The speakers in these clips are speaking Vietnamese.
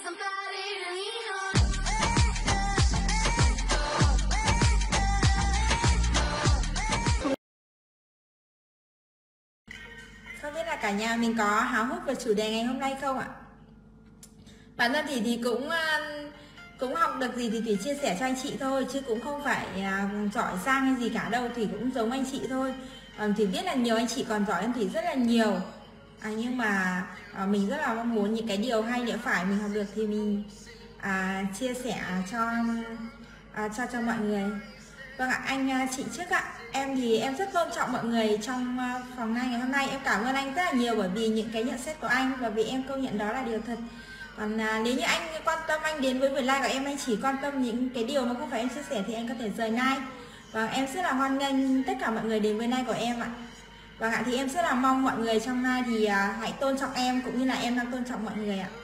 Không biết là cả nhà mình có háo hức về chủ đề ngày hôm nay không ạ? Bản thân thì cũng học được gì thì Thủy chia sẻ cho anh chị thôi, chứ cũng không phải giỏi giang hay gì cả đâu. Thủy cũng giống anh chị thôi. Thủy biết là nhiều anh chị còn giỏi hơn Thủy rất là nhiều. Nhưng mà mình rất là mong muốn những cái điều hay để phải mình học được thì mình chia sẻ cho mọi người. Vâng ạ, anh chị trước ạ. Em thì em rất tôn trọng mọi người trong phòng ngày hôm nay. Em cảm ơn anh rất là nhiều bởi vì những cái nhận xét của anh, và vì em công nhận đó là điều thật. Còn nếu như anh quan tâm, anh đến với like của em, anh chỉ quan tâm những cái điều mà không phải em chia sẻ thì anh có thể rời like. Và em rất là hoan nghênh tất cả mọi người đến với like của em ạ. Vâng ạ, thì em rất là mong mọi người trong like thì hãy tôn trọng em cũng như là em đang tôn trọng mọi người ạ.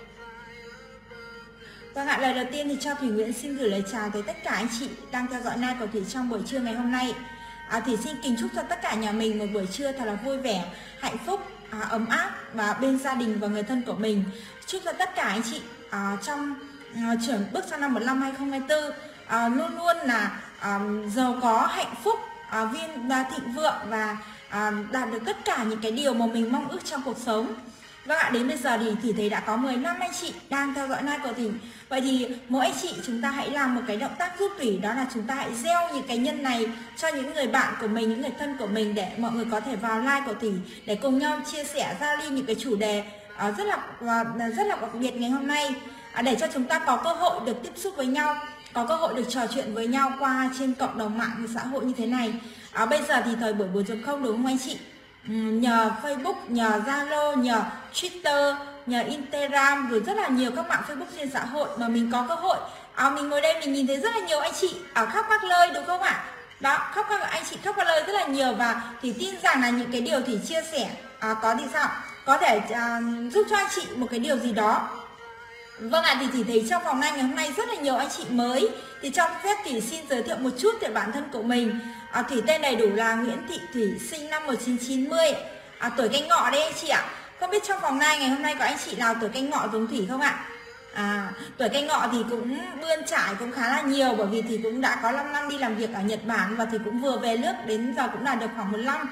Vâng ạ, lời đầu tiên thì cho Thủy Nguyễn xin gửi lời chào tới tất cả anh chị đang theo dõi like của Thủy trong buổi trưa ngày hôm nay. Thủy xin kính chúc cho tất cả nhà mình một buổi trưa thật là vui vẻ, hạnh phúc, ấm áp và bên gia đình và người thân của mình. Chúc cho tất cả anh chị trong bước sang năm 2024 luôn luôn là giàu có, hạnh phúc, thịnh vượng và đạt được tất cả những cái điều mà mình mong ước trong cuộc sống. Vâng ạ, đến bây giờ thì Thủy thấy đã có 15 anh chị đang theo dõi like của Thủy. Vậy thì mỗi anh chị chúng ta hãy làm một cái động tác giúp Thủy, đó là chúng ta hãy gieo những cái nhân này cho những người bạn của mình, những người thân của mình, để mọi người có thể vào like của Thủy để cùng nhau chia sẻ, giao lưu những cái chủ đề rất là đặc biệt ngày hôm nay, để cho chúng ta có cơ hội được tiếp xúc với nhau, có cơ hội được trò chuyện với nhau qua trên cộng đồng mạng xã hội như thế này. Bây giờ thì thời buổi 4.0 đúng không anh chị? Nhờ Facebook, nhờ Zalo, nhờ Twitter, nhờ Instagram, rồi rất là nhiều các mạng Facebook trên xã hội mà mình có cơ hội. Mình ngồi đây mình nhìn thấy rất là nhiều anh chị ở khắp các nơi đúng không ạ? Đó, khắp các anh chị khắp các nơi rất là nhiều, và thì tin rằng là những cái điều thì chia sẻ có thì sao? Có thể giúp cho anh chị một cái điều gì đó. Vâng ạ, thì thấy trong phòng ngày hôm nay rất là nhiều anh chị mới. Thì trong phép thì xin giới thiệu một chút về bản thân của mình. Thủy tên đầy đủ là Nguyễn Thị Thủy, sinh năm 1990, tuổi Canh Ngọ đấy anh chị ạ. Không biết trong phòng ngày hôm nay có anh chị nào tuổi Canh Ngọ giống Thủy không ạ? Tuổi Canh Ngọ thì cũng bươn trải cũng khá là nhiều, bởi vì thì cũng đã có 5 năm đi làm việc ở Nhật Bản, và thì cũng vừa về nước, đến giờ cũng là được khoảng 1 năm.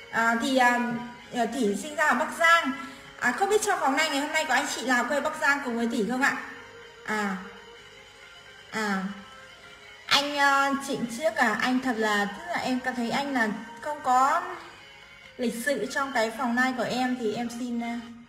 Thủy sinh ra ở Bắc Giang. Không biết trong phòng ngày hôm nay có anh chị nào quê Bắc Giang cùng với Thủy không ạ? Anh Trịnh trước anh thật là, tức là em cảm thấy anh là không có lịch sự trong cái phòng like của em, thì em xin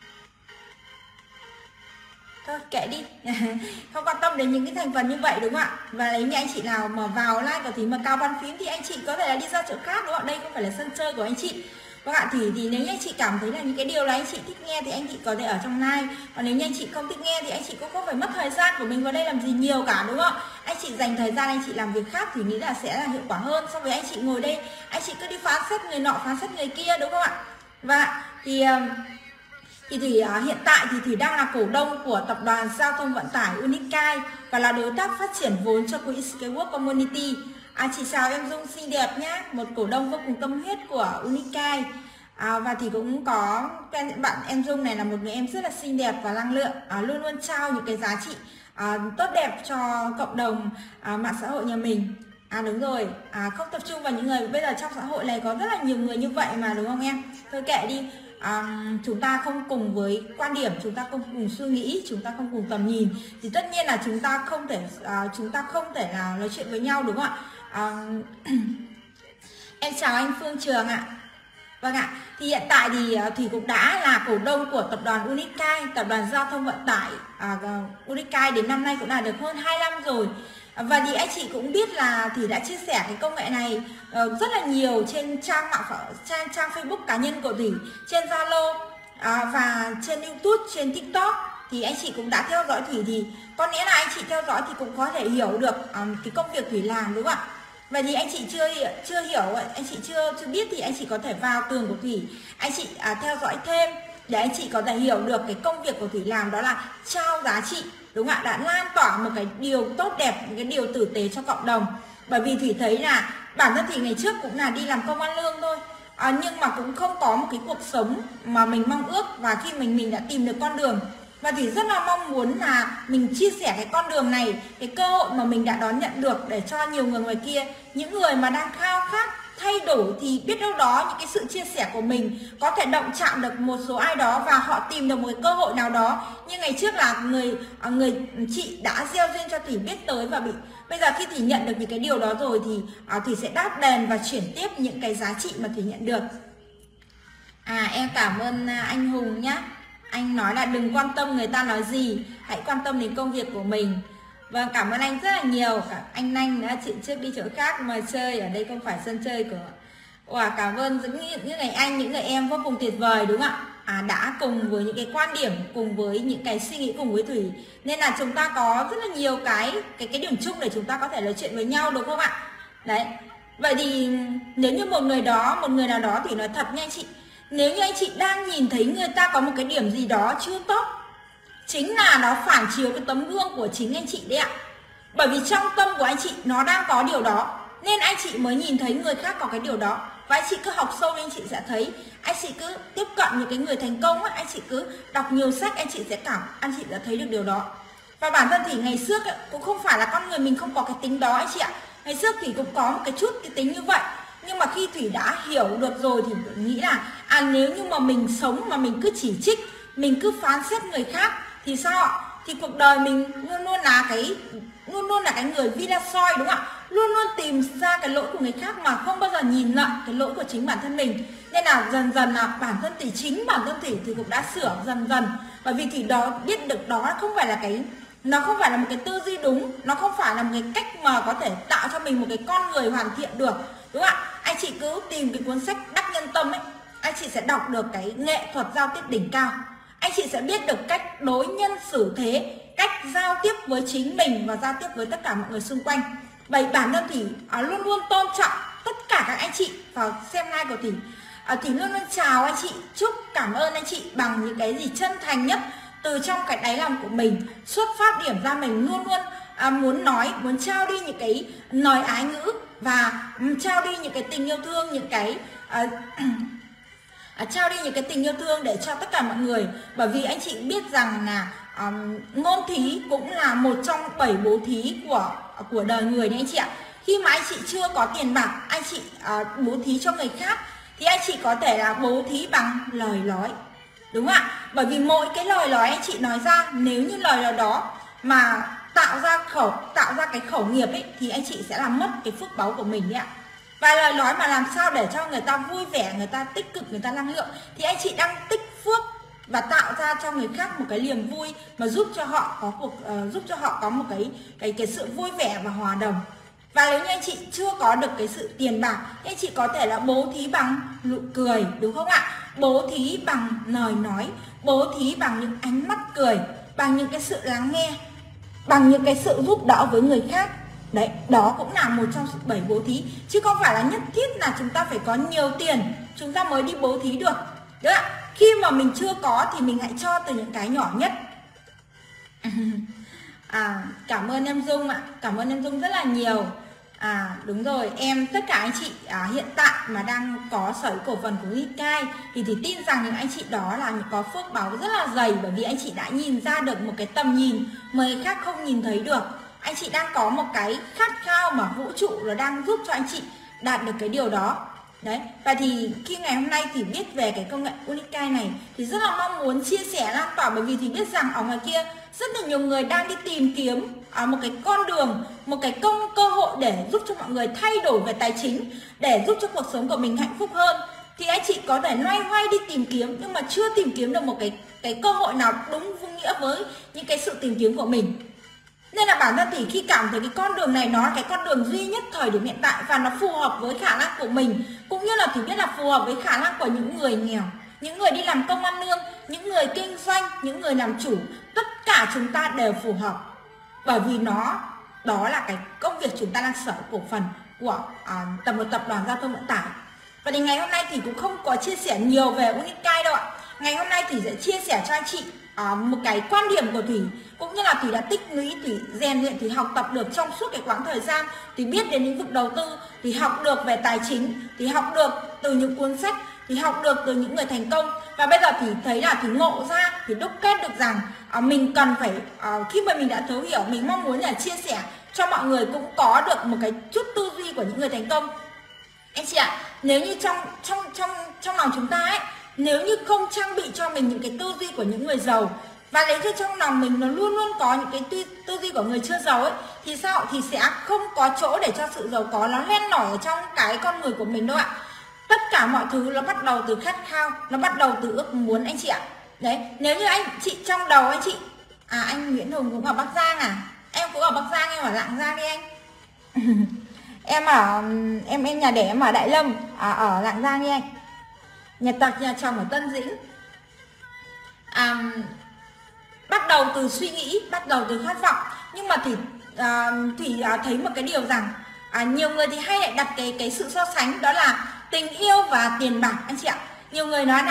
thôi kệ đi. Không quan tâm đến những cái thành phần như vậy đúng không ạ? Và nếu như anh chị nào mà vào like của Thủy mà cao bàn phím thì anh chị có thể là đi ra chỗ khác đúng không ạ? Đây không phải là sân chơi của anh chị. Vâng ạ, thì nếu như anh chị cảm thấy là những cái điều là anh chị thích nghe thì anh chị có thể ở trong like. Còn nếu như anh chị không thích nghe thì anh chị cũng không phải mất thời gian của mình vào đây làm gì nhiều cả đúng không? Anh chị dành thời gian anh chị làm việc khác thì nghĩ là sẽ là hiệu quả hơn so với anh chị ngồi đây anh chị cứ đi phán xét người nọ, phán xét người kia đúng không ạ? Và thì hiện tại thì Thủy đang là cổ đông của tập đoàn giao thông vận tải Unicai và là đối tác phát triển vốn cho quỹ Skyward Community. Chị chào em Dung xinh đẹp nhé, một cổ đông vô cùng tâm huyết của Unicai. Và thì cũng có bạn em Dung này là một người em rất là xinh đẹp và năng lượng, luôn luôn trao những cái giá trị tốt đẹp cho cộng đồng mạng xã hội nhà mình. Đúng rồi, không tập trung vào những người, bây giờ trong xã hội này có rất là nhiều người như vậy mà đúng không em? Thôi kệ đi. Chúng ta không cùng với quan điểm, chúng ta không cùng suy nghĩ, chúng ta không cùng tầm nhìn thì tất nhiên là chúng ta không thể là nói chuyện với nhau đúng không ạ? Em chào anh Phương Trường ạ. Vâng ạ, thì hiện tại thì Thủy cũng đã là cổ đông của tập đoàn Unicai, tập đoàn giao thông vận tải Unicai đến năm nay cũng là được hơn 2 năm rồi. Và thì anh chị cũng biết là Thủy đã chia sẻ cái công nghệ này rất là nhiều trên trang Facebook cá nhân của Thủy, trên Zalo và trên YouTube, trên TikTok. Thì anh chị cũng đã theo dõi Thủy, thì có nghĩa là anh chị theo dõi thì cũng có thể hiểu được cái công việc Thủy làm đúng không ạ? Vậy thì anh chị chưa hiểu, anh chị chưa biết thì anh chị có thể vào tường của Thủy, anh chị theo dõi thêm để anh chị có thể hiểu được cái công việc của Thủy làm, đó là trao giá trị đúng không ạ, đã lan tỏa một cái điều tốt đẹp, một cái điều tử tế cho cộng đồng. Bởi vì Thủy thấy là bản thân Thủy ngày trước cũng là đi làm công ăn lương thôi, nhưng mà cũng không có một cái cuộc sống mà mình mong ước. Và khi mình đã tìm được con đường Và Thủy rất là mong muốn là mình chia sẻ cái con đường này, cái cơ hội mà mình đã đón nhận được để cho nhiều người ngoài kia, những người mà đang khao khát thay đổi, thì biết đâu đó những cái sự chia sẻ của mình có thể động chạm được một số ai đó và họ tìm được một cái cơ hội nào đó. Như ngày trước là người chị đã gieo duyên cho Thủy biết tới, và bây giờ khi Thủy nhận được những cái điều đó rồi thì Thủy sẽ đáp đền và chuyển tiếp những cái giá trị mà Thủy nhận được. Em cảm ơn anh Hùng nhá. Anh nói là đừng quan tâm người ta nói gì, hãy quan tâm đến công việc của mình. Vâng, cảm ơn anh rất là nhiều. Anh Anh đã chị trước đi chỗ khác mà chơi, ở đây không phải sân chơi của. Cảm ơn những người anh, những người em vô cùng tuyệt vời đúng không ạ? Đã cùng với những cái quan điểm, cùng với những cái suy nghĩ cùng với Thủy, nên là chúng ta có rất là nhiều cái điểm chung để chúng ta có thể nói chuyện với nhau đúng không ạ? Đấy. Vậy thì nếu như một người nào đó thì nói thật nha anh chị, nếu như anh chị đang nhìn thấy người ta có một cái điểm gì đó chưa tốt, chính là nó phản chiếu cái tấm gương của chính anh chị đấy ạ. Bởi vì trong tâm của anh chị nó đang có điều đó, nên anh chị mới nhìn thấy người khác có cái điều đó. Và anh chị cứ học sâu anh chị sẽ thấy. Anh chị cứ tiếp cận những cái người thành công ấy, anh chị cứ đọc nhiều sách, anh chị sẽ thấy được điều đó. Và bản thân thì ngày trước ấy, cũng không phải là con người mình không có cái tính đó anh chị ạ. Ngày trước thì cũng có một cái chút cái tính như vậy. Nhưng mà khi Thủy đã hiểu được rồi thì nghĩ là nếu như mà mình sống mà mình cứ chỉ trích, mình cứ phán xét người khác thì sao ạ? Thì cuộc đời mình luôn luôn là cái người villa soi đúng không ạ? Luôn luôn tìm ra cái lỗi của người khác mà không bao giờ nhìn lại cái lỗi của chính bản thân mình. Nên là dần dần là bản thân Thủy thì cũng đã sửa dần dần. Bởi vì Thủy đó biết được đó không phải là nó không phải là một cái tư duy đúng, nó không phải là một cái cách mà có thể tạo cho mình một cái con người hoàn thiện được, đúng không ạ? Anh chị cứ tìm cái cuốn sách Đắc Nhân Tâm ấy, anh chị sẽ đọc được cái nghệ thuật giao tiếp đỉnh cao. Anh chị sẽ biết được cách đối nhân xử thế, cách giao tiếp với chính mình và giao tiếp với tất cả mọi người xung quanh. Vậy bản thân thì luôn luôn tôn trọng tất cả các anh chị vào xem live của Thủy. Thủy luôn luôn chào anh chị, chúc cảm ơn anh chị bằng những cái gì chân thành nhất từ trong cái đáy lòng của mình. Xuất phát điểm ra mình luôn luôn muốn trao đi những cái lời ái ngữ và trao đi những cái tình yêu thương, trao đi những cái tình yêu thương để cho tất cả mọi người. Bởi vì anh chị biết rằng là ngôn thí cũng là một trong 7 bố thí của đời người đấy anh chị ạ. Khi mà anh chị chưa có tiền bạc, anh chị bố thí cho người khác thì anh chị có thể là bố thí bằng lời nói, đúng không ạ? Bởi vì mỗi cái lời nói anh chị nói ra, nếu như lời nói đó mà tạo ra cái khẩu nghiệp ấy, thì anh chị sẽ làm mất cái phước báu của mình đấy ạ. Và lời nói mà làm sao để cho người ta vui vẻ, người ta tích cực, người ta năng lượng, thì anh chị đang tích phước và tạo ra cho người khác một cái niềm vui mà giúp cho họ có một cái sự vui vẻ và hòa đồng. Và nếu như anh chị chưa có được cái sự tiền bạc, anh chị có thể là bố thí bằng nụ cười, đúng không ạ? Bố thí bằng lời nói, bố thí bằng những ánh mắt cười, bằng những cái sự lắng nghe, bằng những cái sự giúp đỡ với người khác. Đấy, đó cũng là một trong 7 bố thí. Chứ không phải là nhất thiết là chúng ta phải có nhiều tiền chúng ta mới đi bố thí được. Đấy ạ, khi mà mình chưa có thì mình hãy cho từ những cái nhỏ nhất. Cảm ơn em Dung ạ. Cảm ơn em Dung rất là nhiều. Đúng rồi, tất cả anh chị hiện tại mà đang có sở hữu cổ phần của Unikai thì tin rằng những anh chị đó là có phước báo rất là dày. Bởi vì anh chị đã nhìn ra được một cái tầm nhìn mà người khác không nhìn thấy được. Anh chị đang có một cái khát khao mà vũ trụ nó đang giúp cho anh chị đạt được cái điều đó. Đấy, và thì khi ngày hôm nay thì biết về cái công nghệ Unikai này thì rất là mong muốn chia sẻ lan tỏa. Bởi vì thì biết rằng ở ngoài kia rất là nhiều người đang đi tìm kiếm một cái con đường, một cái cơ hội để giúp cho mọi người thay đổi về tài chính, để giúp cho cuộc sống của mình hạnh phúc hơn. Thì anh chị có thể loay hoay đi tìm kiếm nhưng mà chưa tìm kiếm được một cái cơ hội nào đúng vô nghĩa với những cái sự tìm kiếm của mình. Nên là bản thân thì khi cảm thấy cái con đường này nó là cái con đường duy nhất thời điểm hiện tại và nó phù hợp với khả năng của mình, cũng như là thì biết là phù hợp với khả năng của những người nghèo, những người đi làm công ăn lương, những người kinh doanh, những người làm chủ, tất cả chúng ta đều phù hợp. Bởi vì đó là cái công việc chúng ta đang sở hữu cổ phần của một tập đoàn giao thông vận tải. Và thì ngày hôm nay thì cũng không có chia sẻ nhiều về Unikai đâu ạ. Ngày hôm nay thì sẽ chia sẻ cho anh chị một cái quan điểm của Thủy, cũng như là Thủy đã tích lũy, Thủy rèn luyện, Thủy học tập được trong suốt cái quãng thời gian, Thủy biết đến lĩnh vực đầu tư, Thủy học được về tài chính, Thủy học được từ những cuốn sách, thì học được từ những người thành công, và bây giờ thì thấy là thì ngộ ra, thì đúc kết được rằng mình cần phải khi mà mình đã thấu hiểu, mình mong muốn là chia sẻ cho mọi người cũng có được một cái chút tư duy của những người thành công. Anh chị ạ, nếu như trong lòng chúng ta ấy, nếu như không trang bị cho mình những cái tư duy của những người giàu, và nếu như trong lòng mình nó luôn luôn có những cái tư duy của người chưa giàu ấy, thì sao? Thì sẽ không có chỗ để cho sự giàu có nó len lỏi ở trong cái con người của mình đâu ạ. Tất cả mọi thứ nó bắt đầu từ khát khao, nó bắt đầu từ ước muốn anh chị ạ. Đấy, nếu như anh chị trong đầu anh chị, anh Nguyễn Hùng cũng ở Bắc Giang à? Em cũng ở Bắc Giang, em ở Lạng Giang đi anh. Em ở em nhà đẻ em ở Đại Lâm, ở Lạng Giang đi anh. Nhà tộc nhà chồng ở Tân Dĩnh. Bắt đầu từ suy nghĩ, bắt đầu từ khát vọng. Nhưng mà Thủy thấy một cái điều rằng nhiều người thì hay lại đặt cái sự so sánh, đó là tình yêu và tiền bạc anh chị ạ. Nhiều người nói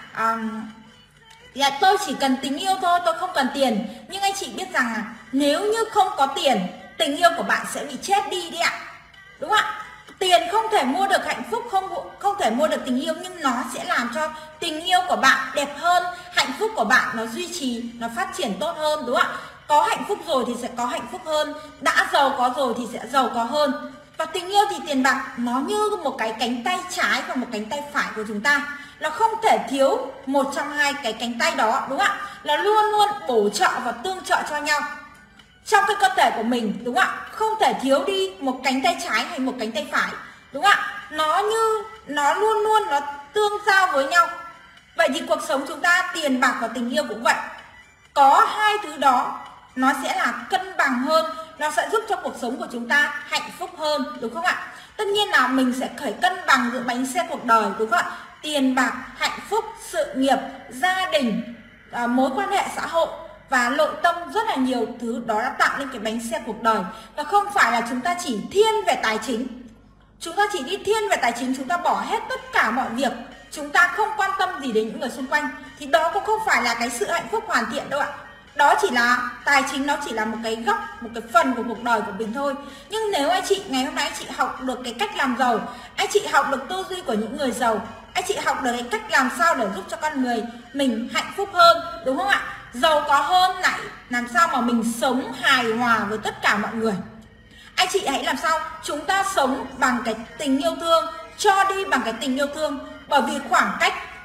là tôi chỉ cần tình yêu thôi, tôi không cần tiền. Nhưng anh chị biết rằng nếu như không có tiền, tình yêu của bạn sẽ bị chết đi đấy ạ. Đúng không ạ? Tiền không thể mua được hạnh phúc, không thể mua được tình yêu, nhưng nó sẽ làm cho tình yêu của bạn đẹp hơn, hạnh phúc của bạn nó duy trì, nó phát triển tốt hơn, đúng không ạ? Có hạnh phúc rồi thì sẽ có hạnh phúc hơn, đã giàu có rồi thì sẽ giàu có hơn. Và tình yêu thì tiền bạc nó như một cái cánh tay trái và một cánh tay phải của chúng ta, nó không thể thiếu một trong hai cái cánh tay đó, đúng không ạ? Là luôn luôn bổ trợ và tương trợ cho nhau trong cái cơ thể của mình, đúng không ạ? Không thể thiếu đi một cánh tay trái hay một cánh tay phải, đúng không ạ? Nó luôn luôn nó tương giao với nhau. Vậy thì cuộc sống chúng ta, tiền bạc và tình yêu cũng vậy. Có hai thứ đó nó sẽ là cân bằng hơn, nó sẽ giúp cho cuộc sống của chúng ta hạnh phúc hơn, đúng không ạ? Tất nhiên là mình sẽ phải cân bằng giữa bánh xe cuộc đời, đúng không ạ? Tiền bạc, hạnh phúc, sự nghiệp, gia đình, mối quan hệ xã hội và nội tâm, rất là nhiều thứ đó đã tạo nên cái bánh xe cuộc đời. Và không phải là chúng ta chỉ thiên về tài chính. Chúng ta chỉ đi thiên về tài chính, chúng ta bỏ hết tất cả mọi việc, chúng ta không quan tâm gì đến những người xung quanh, thì đó cũng không phải là cái sự hạnh phúc hoàn thiện đâu ạ. Đó chỉ là tài chính, nó chỉ là một cái góc, một cái phần của cuộc đời của mình thôi. Nhưng nếu anh chị ngày hôm nay anh chị học được cái cách làm giàu, anh chị học được tư duy của những người giàu, anh chị học được cái cách làm sao để giúp cho con người mình hạnh phúc hơn, đúng không ạ? Giàu có hơn, lại làm sao mà mình sống hài hòa với tất cả mọi người. Anh chị hãy làm sao chúng ta sống bằng cái tình yêu thương, cho đi bằng cái tình yêu thương. Bởi vì khoảng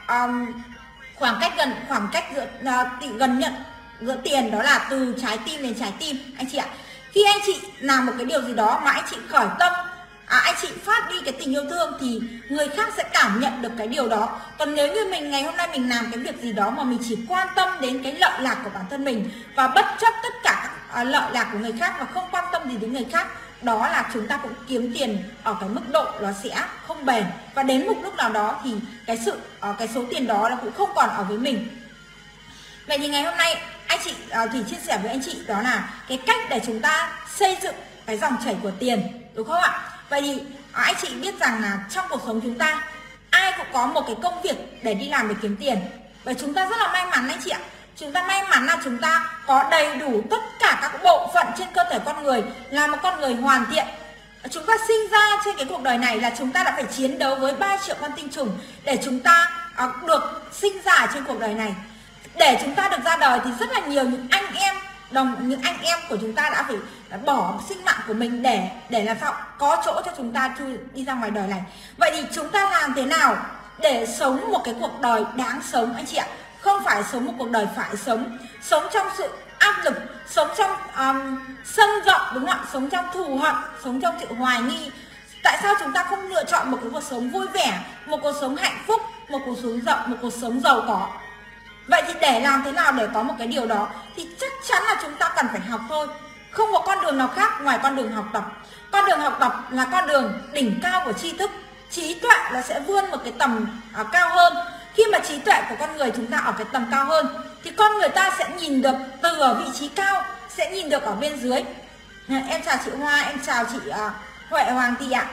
cách gần nhận giữa tiền đó là từ trái tim đến trái tim anh chị ạ. Khi anh chị làm một cái điều gì đó mà anh chị khởi tâm, anh chị phát đi cái tình yêu thương thì người khác sẽ cảm nhận được cái điều đó. Còn nếu như mình ngày hôm nay mình làm cái việc gì đó mà mình chỉ quan tâm đến cái lợi lạc của bản thân mình và bất chấp tất cả lợi lạc của người khác và không quan tâm gì đến người khác, đó là chúng ta cũng kiếm tiền ở cái mức độ nó sẽ không bền, và đến một lúc nào đó thì cái số tiền đó nó cũng không còn ở với mình. Vậy thì ngày hôm nay anh chị Thủy chia sẻ với anh chị đó là cái cách để chúng ta xây dựng cái dòng chảy của tiền, đúng không ạ? Vậy thì anh chị biết rằng là trong cuộc sống chúng ta ai cũng có một cái công việc để đi làm để kiếm tiền. Và chúng ta rất là may mắn anh chị ạ. Chúng ta may mắn là chúng ta có đầy đủ tất cả các bộ phận trên cơ thể con người, là một con người hoàn thiện. Chúng ta sinh ra trên cái cuộc đời này là chúng ta đã phải chiến đấu với 3 triệu con tinh trùng để chúng ta được sinh ra trên cuộc đời này. Để chúng ta được ra đời thì rất là nhiều những anh em của chúng ta đã phải bỏ sinh mạng của mình để làm sao có chỗ cho chúng ta đi ra ngoài đời này. Vậy thì chúng ta làm thế nào để sống một cái cuộc đời đáng sống anh chị ạ? Không phải sống một cuộc đời phải sống, sống trong sự áp lực, sống trong sân giận, đúng không ạ? Sống trong thù hận, sống trong sự hoài nghi. Tại sao chúng ta không lựa chọn một cái cuộc sống vui vẻ, một cuộc sống hạnh phúc, một cuộc sống rộng, một cuộc sống giàu có? Vậy thì để làm thế nào để có một cái điều đó thì chắc chắn là chúng ta cần phải học thôi. Không có con đường nào khác ngoài con đường học tập. Con đường học tập là con đường đỉnh cao của tri thức. Trí tuệ là sẽ vươn một cái tầm cao hơn. Khi mà trí tuệ của con người chúng ta ở cái tầm cao hơn thì con người ta sẽ nhìn được từ ở vị trí cao, sẽ nhìn được ở bên dưới. Em chào chị Hoa, em chào chị Huệ Hoàng Thị ạ.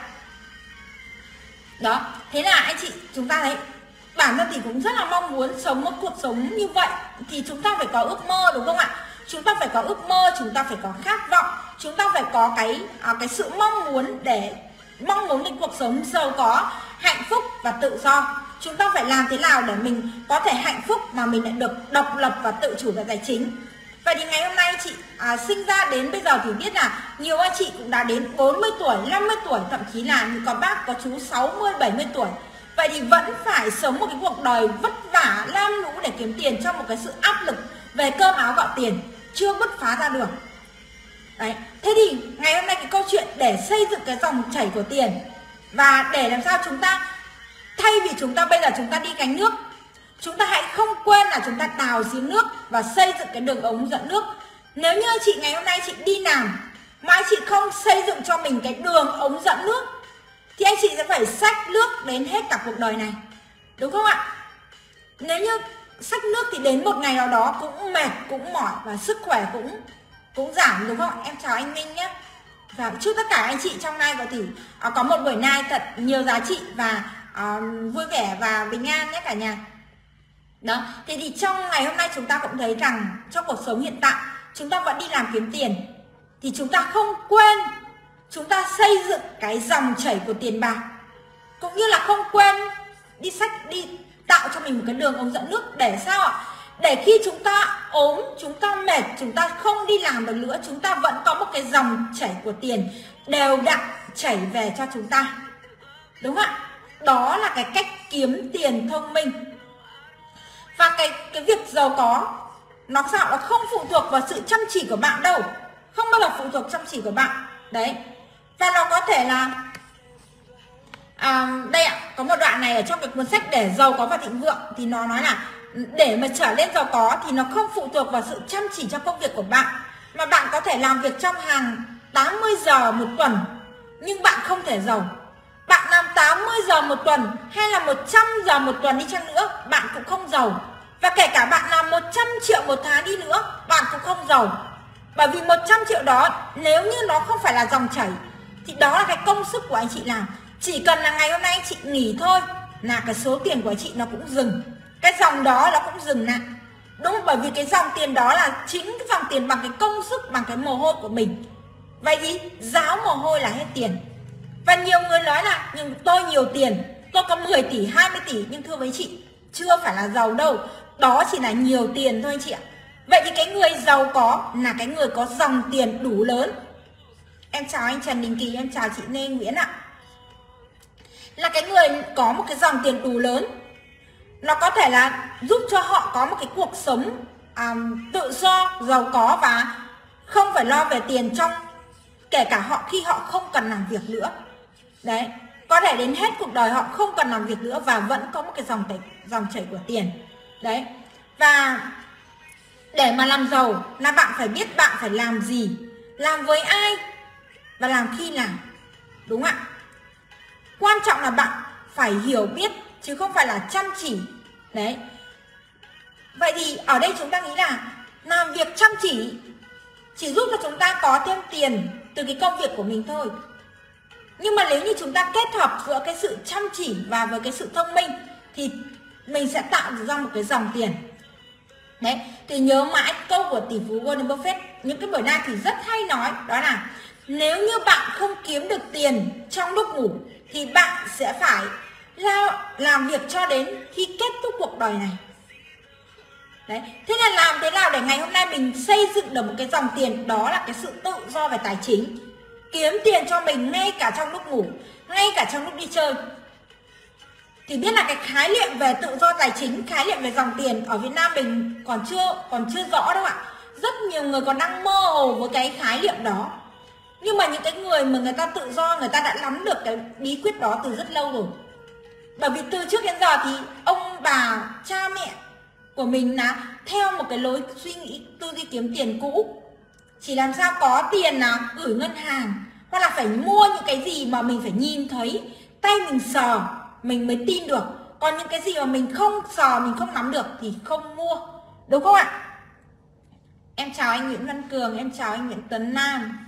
Đó, thế là anh chị chúng ta thấy bản thân thì cũng rất là mong muốn sống một cuộc sống như vậy, thì chúng ta phải có ước mơ, đúng không ạ? Chúng ta phải có ước mơ, chúng ta phải có khát vọng, chúng ta phải có cái sự mong muốn đến cuộc sống giàu có, hạnh phúc và tự do. chúng ta phải làm thế nào để mình có thể hạnh phúc mà mình lại được độc lập và tự chủ về tài chính. Vậy thì ngày hôm nay chị sinh ra đến bây giờ thì biết là nhiều anh chị cũng đã đến 40 tuổi, 50 tuổi, thậm chí là có bác có chú 60, 70 tuổi. Vậy thì vẫn phải sống một cái cuộc đời vất vả, lam lũ để kiếm tiền trong một cái sự áp lực về cơm áo gạo tiền, chưa bứt phá ra được. Đấy. Thế thì ngày hôm nay cái câu chuyện để xây dựng cái dòng chảy của tiền và để làm sao chúng ta, thay vì chúng ta bây giờ chúng ta đi gánh nước, chúng ta hãy không quên là chúng ta đào giếng nước và xây dựng cái đường ống dẫn nước. Nếu như chị ngày hôm nay chị đi làm mà anh chị không xây dựng cho mình cái đường ống dẫn nước thì anh chị sẽ phải xách nước đến hết cả cuộc đời này, đúng không ạ? Nếu như xách nước thì đến một ngày nào đó cũng mệt, cũng mỏi và sức khỏe cũng giảm, đúng không? Em chào anh Minh nhé. Và chúc tất cả anh chị trong live thì có một buổi live thật nhiều giá trị và vui vẻ và bình an nhé cả nhà. Đó, thì trong ngày hôm nay chúng ta cũng thấy rằng trong cuộc sống hiện tại chúng ta vẫn đi làm kiếm tiền, thì chúng ta không quên chúng ta xây dựng cái dòng chảy của tiền bạc, cũng như là không quên đi tạo cho mình một cái đường ống dẫn nước để sao ạ? Để khi chúng ta ốm, chúng ta mệt, chúng ta không đi làm được nữa, chúng ta vẫn có một cái dòng chảy của tiền đều đặn chảy về cho chúng ta, đúng không ạ? Đó là cái cách kiếm tiền thông minh. Và cái việc giàu có nó sao? Nó không phụ thuộc vào sự chăm chỉ của bạn đâu, không bao giờ phụ thuộc chăm chỉ của bạn đấy. Và nó có thể là đây ạ, có một đoạn này ở trong cái cuốn sách Để Giàu Có và Thịnh Vượng thì nó nói là để mà trở nên giàu có thì nó không phụ thuộc vào sự chăm chỉ trong công việc của bạn, mà bạn có thể làm việc trong hàng 80 giờ một tuần nhưng bạn không thể giàu. Bạn làm 80 giờ một tuần hay là 100 giờ một tuần đi chăng nữa, bạn cũng không giàu. Và kể cả bạn làm 100 triệu một tháng đi nữa, bạn cũng không giàu. Bởi vì 100 triệu đó nếu như nó không phải là dòng chảy thì đó là cái công sức của anh chị làm. Chỉ cần là ngày hôm nay anh chị nghỉ thôi là cái số tiền của anh chị nó cũng dừng, cái dòng đó nó cũng dừng lại, đúng không? Bởi vì cái dòng tiền đó là chính cái dòng tiền bằng cái công sức, bằng cái mồ hôi của mình. Vậy thì ráo mồ hôi là hết tiền. Và nhiều người nói là nhưng tôi nhiều tiền, tôi có 10 tỷ, 20 tỷ, nhưng thưa với chị, chưa phải là giàu đâu, đó chỉ là nhiều tiền thôi anh chị ạ. Vậy thì cái người giàu có là cái người có dòng tiền đủ lớn. Em chào anh Trần Đình Kỳ, em chào chị Lê Nguyễn ạ. Là cái người có một cái dòng tiền đủ lớn, nó có thể là giúp cho họ có một cái cuộc sống tự do, giàu có và không phải lo về tiền trong, kể cả khi họ không cần làm việc nữa. Đấy, có thể đến hết cuộc đời họ không cần làm việc nữa và vẫn có một cái dòng chảy của tiền. Đấy, và để mà làm giàu là bạn phải biết bạn phải làm gì, làm với ai và làm khi nào, đúng ạ? Quan trọng là bạn phải hiểu biết chứ không phải là chăm chỉ. Đấy. Vậy thì ở đây chúng ta nghĩ là làm việc chăm chỉ giúp cho chúng ta có thêm tiền từ cái công việc của mình thôi. Nhưng mà nếu như chúng ta kết hợp giữa cái sự chăm chỉ và với cái sự thông minh thì mình sẽ tạo ra một cái dòng tiền. Đấy, thì nhớ mãi câu của tỷ phú Warren Buffett những cái buổi live thì rất hay nói, đó là nếu như bạn không kiếm được tiền trong lúc ngủ thì bạn sẽ phải làm việc cho đến khi kết thúc cuộc đời này. Đấy, thế nên làm thế nào để ngày hôm nay mình xây dựng được một cái dòng tiền, đó là cái sự tự do về tài chính, kiếm tiền cho mình ngay cả trong lúc ngủ, ngay cả trong lúc đi chơi. Thì biết là cái khái niệm về tự do tài chính, khái niệm về dòng tiền ở Việt Nam mình còn chưa rõ đâu ạ. Rất nhiều người còn đang mơ hồ với cái khái niệm đó. Nhưng mà những cái người mà người ta tự do, người ta đã nắm được cái bí quyết đó từ rất lâu rồi. Bởi vì từ trước đến giờ thì ông bà, cha mẹ của mình là theo một cái lối suy nghĩ tư duy kiếm tiền cũ. Chỉ làm sao có tiền là gửi ngân hàng, hoặc là phải mua những cái gì mà mình phải nhìn thấy, tay mình sờ mình mới tin được. Còn những cái gì mà mình không sờ, mình không nắm được thì không mua, đúng không ạ? Em chào anh Nguyễn Văn Cường, em chào anh Nguyễn Tuấn Nam.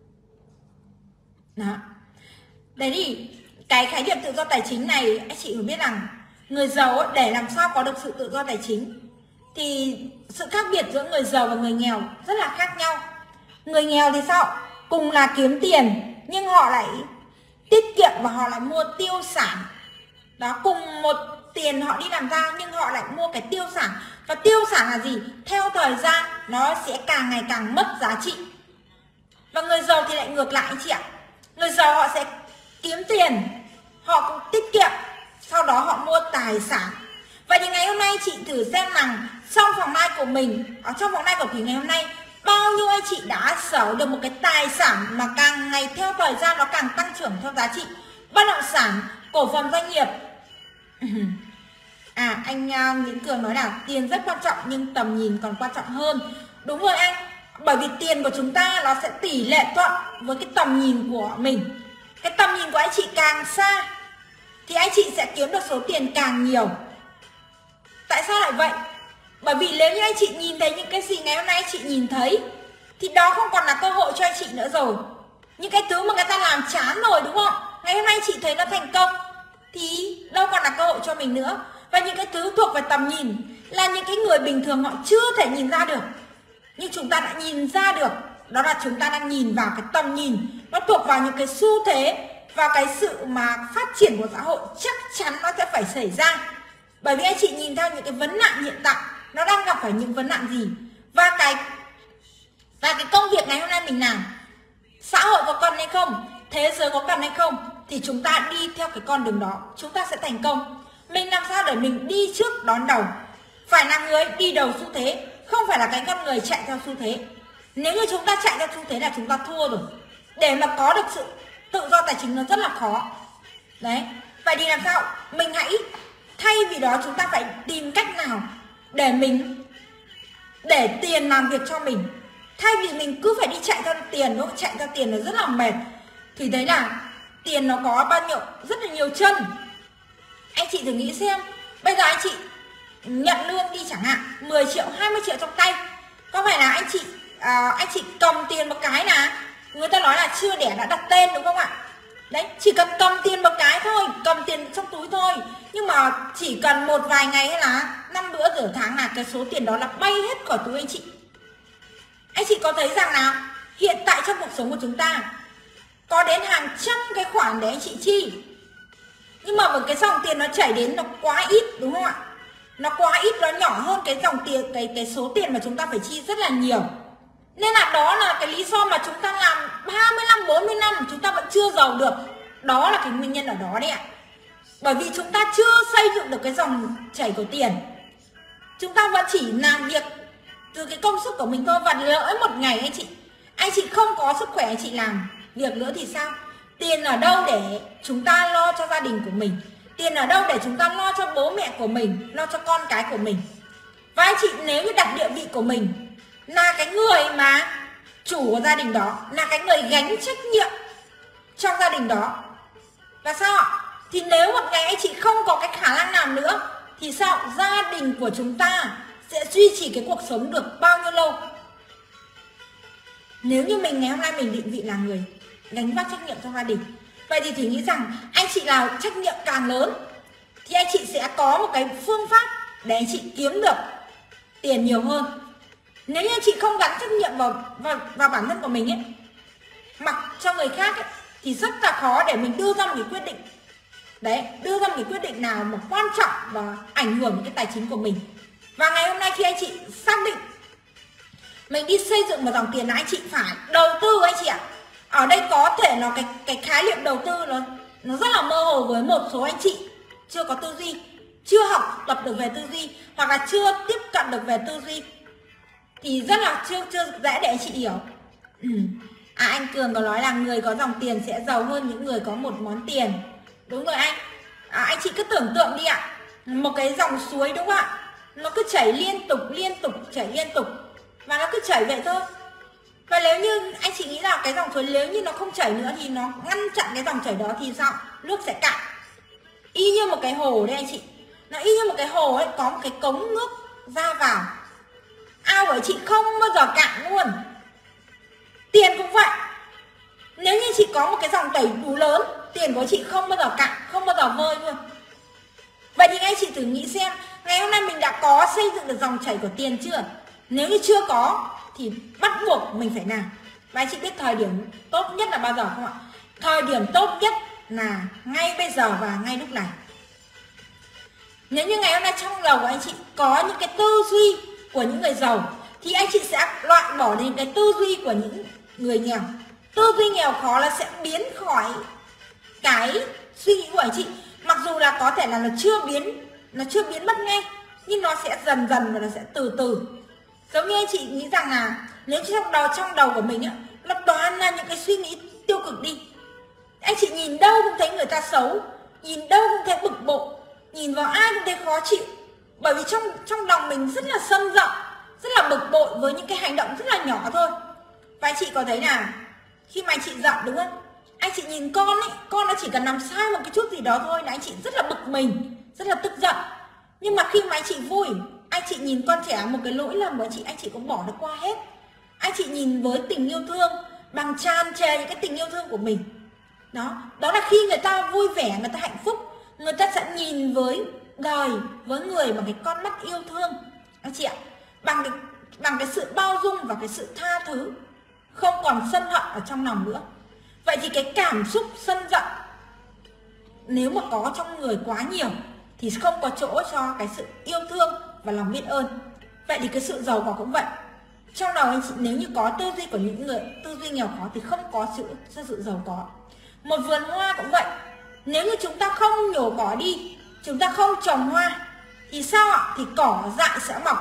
Đó. Đấy thì cái khái niệm tự do tài chính này anh chị phải biết rằng người giàu để làm sao có được sự tự do tài chính thì sự khác biệt giữa người giàu và người nghèo rất là khác nhau. Người nghèo thì sao? Cùng là kiếm tiền nhưng họ lại tiết kiệm và họ lại mua tiêu sản. Đó, cùng một tiền họ đi làm ra nhưng họ lại mua cái tiêu sản. Và tiêu sản là gì? Theo thời gian nó sẽ càng ngày càng mất giá trị. Và người giàu thì lại ngược lại anh chị ạ. Người giàu họ sẽ kiếm tiền, họ cũng tiết kiệm, sau đó họ mua tài sản. Vậy thì ngày hôm nay chị thử xem rằng trong phòng live của mình, ở trong phòng live của Thủy ngày hôm nay, bao nhiêu anh chị đã sở được một cái tài sản mà càng ngày theo thời gian nó càng tăng trưởng theo giá trị. Bất động sản, cổ phần doanh nghiệp. Anh Nguyễn Cường nói là tiền rất quan trọng nhưng tầm nhìn còn quan trọng hơn. Đúng rồi anh, bởi vì tiền của chúng ta nó sẽ tỷ lệ thuận với cái tầm nhìn của mình. Cái tầm nhìn của anh chị càng xa thì anh chị sẽ kiếm được số tiền càng nhiều. Tại sao lại vậy? Bởi vì nếu như anh chị nhìn thấy những cái gì ngày hôm nay anh chị nhìn thấy thì đó không còn là cơ hội cho anh chị nữa rồi. Những cái thứ mà người ta làm chán rồi đúng không? Ngày hôm nay anh chị thấy nó thành công thì đâu còn là cơ hội cho mình nữa. Và những cái thứ thuộc về tầm nhìn là những cái người bình thường họ chưa thể nhìn ra được, nhưng chúng ta đã nhìn ra được. Đó là chúng ta đang nhìn vào cái tầm nhìn, nó thuộc vào những cái xu thế và cái sự mà phát triển của xã hội chắc chắn nó sẽ phải xảy ra. Bởi vì anh chị nhìn theo những cái vấn nạn hiện tại, nó đang gặp phải những vấn nạn gì. Và cái công việc ngày hôm nay mình làm, xã hội có cần hay không, thế giới có cần hay không, thì chúng ta đi theo cái con đường đó, chúng ta sẽ thành công. Mình làm sao để mình đi trước đón đầu, phải là người đi đầu xu thế, không phải là cái con người chạy theo xu thế. Nếu như chúng ta chạy theo xu thế là chúng ta thua rồi. Để mà có được sự tự do tài chính nó rất là khó. Đấy, vậy thì làm sao? Mình hãy thay vì đó chúng ta phải tìm cách nào để tiền làm việc cho mình. Thay vì mình cứ phải đi chạy theo tiền, đúng không? Chạy theo tiền nó rất là mệt. Thì đấy là tiền nó có bao nhiêu, rất là nhiều chân. Anh chị thử nghĩ xem, bây giờ anh chị nhận lương đi chẳng hạn 10 triệu, 20 triệu trong tay, có phải là anh chị cầm tiền một cái là người ta nói là chưa đẻ đã đặt tên, đúng không ạ? Đấy, chỉ cần cầm tiền một cái thôi, cầm tiền trong túi thôi, nhưng mà chỉ cần một vài ngày hay là 5 bữa nửa tháng là cái số tiền đó là bay hết khỏi túi anh chị. Anh chị có thấy rằng là hiện tại trong cuộc sống của chúng ta có đến hàng trăm cái khoản để anh chị chi, nhưng mà một cái dòng tiền nó chảy đến nó quá ít, đúng không ạ? Nó quá ít, nó nhỏ hơn cái dòng tiền, cái số tiền mà chúng ta phải chi rất là nhiều. Nên là đó là cái lý do mà chúng ta làm 30 năm, 40 năm chúng ta vẫn chưa giàu được. Đó là cái nguyên nhân ở đó đấy ạ. Bởi vì chúng ta chưa xây dựng được cái dòng chảy của tiền. Chúng ta vẫn chỉ làm việc từ cái công sức của mình thôi. Và lỡ một ngày anh chị không có sức khỏe, anh chị làm việc nữa thì sao? Tiền ở đâu để chúng ta lo cho gia đình của mình? Tiền ở đâu để chúng ta lo cho bố mẹ của mình, lo cho con cái của mình? Và anh chị nếu như đặt địa vị của mình là cái người mà chủ của gia đình đó, là cái người gánh trách nhiệm trong gia đình đó, và sao ạ? Thì nếu một ngày anh chị không có cái khả năng làm nữa thì sao? Gia đình của chúng ta sẽ duy trì cái cuộc sống được bao nhiêu lâu? Nếu như mình ngày hôm nay mình định vị là người gánh vác trách nhiệm trong gia đình, vậy thì nghĩ rằng anh chị nào trách nhiệm càng lớn thì anh chị sẽ có một cái phương pháp để anh chị kiếm được tiền nhiều hơn. Nếu như anh chị không gắn trách nhiệm vào bản thân của mình ấy, mặc cho người khác ấy, thì rất là khó để mình đưa ra một cái quyết định. Đấy, đưa ra một cái quyết định nào mà quan trọng và ảnh hưởng đến cái tài chính của mình. Và ngày hôm nay khi anh chị xác định mình đi xây dựng một dòng tiền là anh chị phải đầu tư anh chị ạ. Ở đây có thể nó cái khái niệm đầu tư nó rất là mơ hồ với một số anh chị chưa có tư duy, chưa học tập được về tư duy, hoặc là chưa tiếp cận được về tư duy, thì rất là chưa dễ để anh chị hiểu. Anh Cường có nói là người có dòng tiền sẽ giàu hơn những người có một món tiền. Đúng rồi anh. Anh chị cứ tưởng tượng đi ạ, một cái dòng suối đúng không ạ? Nó cứ chảy liên tục, chảy liên tục, và nó cứ chảy vậy thôi. Và nếu như anh chị nghĩ là cái dòng suối nếu như nó không chảy nữa thì nó ngăn chặn cái dòng chảy đó thì sao? Nước sẽ cạn. Y như một cái hồ đấy anh chị. Nó y như một cái hồ ấy, có một cái cống nước ra vào. Ao của chị không bao giờ cạn luôn. Tiền cũng vậy. Nếu như chị có một cái dòng chảy đủ lớn, tiền của chị không bao giờ cạn, không bao giờ vơi luôn. Vậy thì anh chị thử nghĩ xem, ngày hôm nay mình đã có xây dựng được dòng chảy của tiền chưa? Nếu như chưa có thì bắt buộc mình phải làm. Và anh chị biết thời điểm tốt nhất là bao giờ không ạ? Thời điểm tốt nhất là ngay bây giờ và ngay lúc này. Nếu như ngày hôm nay trong đầu của anh chị có những cái tư duy của những người giàu thì anh chị sẽ loại bỏ đến cái tư duy của những người nghèo. Tư duy nghèo khó là sẽ biến khỏi cái suy nghĩ của anh chị. Mặc dù là có thể là nó chưa biến mất ngay, nhưng nó sẽ dần dần và nó sẽ từ từ. Giống như anh chị nghĩ rằng là nếu trong đầu của mình nó toàn là những cái suy nghĩ tiêu cực đi, anh chị nhìn đâu cũng thấy người ta xấu, nhìn đâu cũng thấy bực bội, nhìn vào ai cũng thấy khó chịu. Bởi vì trong lòng mình rất là sân giận, rất là bực bội với những cái hành động rất là nhỏ thôi. Và anh chị có thấy là khi mà anh chị giận đúng không, anh chị nhìn con ấy, con nó chỉ cần làm sai một cái chút gì đó thôi là anh chị rất là bực mình, rất là tức giận. Nhưng mà khi mà anh chị vui, anh chị nhìn con trẻ một cái lỗi lầm của anh chị cũng bỏ được qua hết. Anh chị nhìn với tình yêu thương, bằng tràn trề những cái tình yêu thương của mình. Đó là khi người ta vui vẻ, người ta hạnh phúc, người ta sẽ nhìn với đời, với người bằng cái con mắt yêu thương anh chị ạ, bằng cái sự bao dung và cái sự tha thứ, không còn sân hận ở trong lòng nữa. Vậy thì cái cảm xúc sân giận nếu mà có trong người quá nhiều thì không có chỗ cho cái sự yêu thương và lòng biết ơn. Vậy thì cái sự giàu có cũng vậy. Trong đầu anh chị nếu như có tư duy của những người tư duy nghèo khó thì không có sự giàu có. Một vườn hoa cũng vậy. Nếu như chúng ta không nhổ cỏ đi, chúng ta không trồng hoa thì sao ạ? Thì cỏ dại sẽ mọc.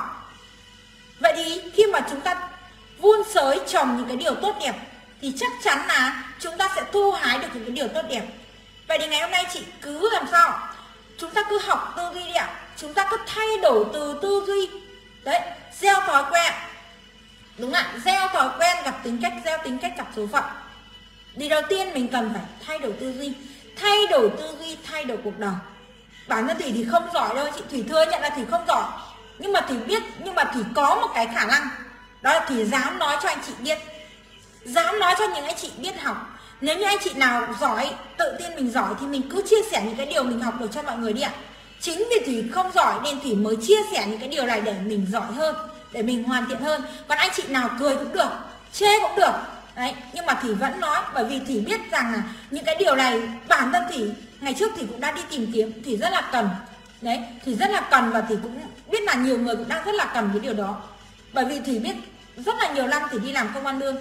Vậy thì khi mà chúng ta vun sới trồng những cái điều tốt đẹp thì chắc chắn là chúng ta sẽ thu hái được những cái điều tốt đẹp. Vậy thì ngày hôm nay chị cứ làm sao? Chúng ta cứ học tư duy đi ạ. Chúng ta cứ thay đổi từ tư duy. Đấy, gieo thói quen. Đúng ạ, gieo thói quen gặp tính cách, gieo tính cách gặp số phận. Thì đầu tiên mình cần phải thay đổi tư duy. Thay đổi tư duy, thay đổi cuộc đời. Bản thân thì không giỏi đâu, chị Thủy thừa nhận là thì không giỏi. Nhưng mà thì có một cái khả năng. Đó là thì dám nói cho anh chị biết. Dám nói cho những anh chị biết học. Nếu như anh chị nào giỏi, tự tin mình giỏi thì mình cứ chia sẻ những cái điều mình học được cho mọi người đi ạ. Chính vì Thủy không giỏi nên Thủy mới chia sẻ những cái điều này để mình giỏi hơn, để mình hoàn thiện hơn. Còn anh chị nào cười cũng được, chê cũng được. Đấy, nhưng mà Thủy vẫn nói bởi vì Thủy biết rằng là những cái điều này bản thân Thủy ngày trước Thủy cũng đã đi tìm kiếm, Thủy rất là cần. Đấy, Thủy rất là cần và Thủy cũng biết là nhiều người cũng đang rất là cần cái điều đó. Bởi vì Thủy biết rất là nhiều năm Thủy đi làm công ăn lương.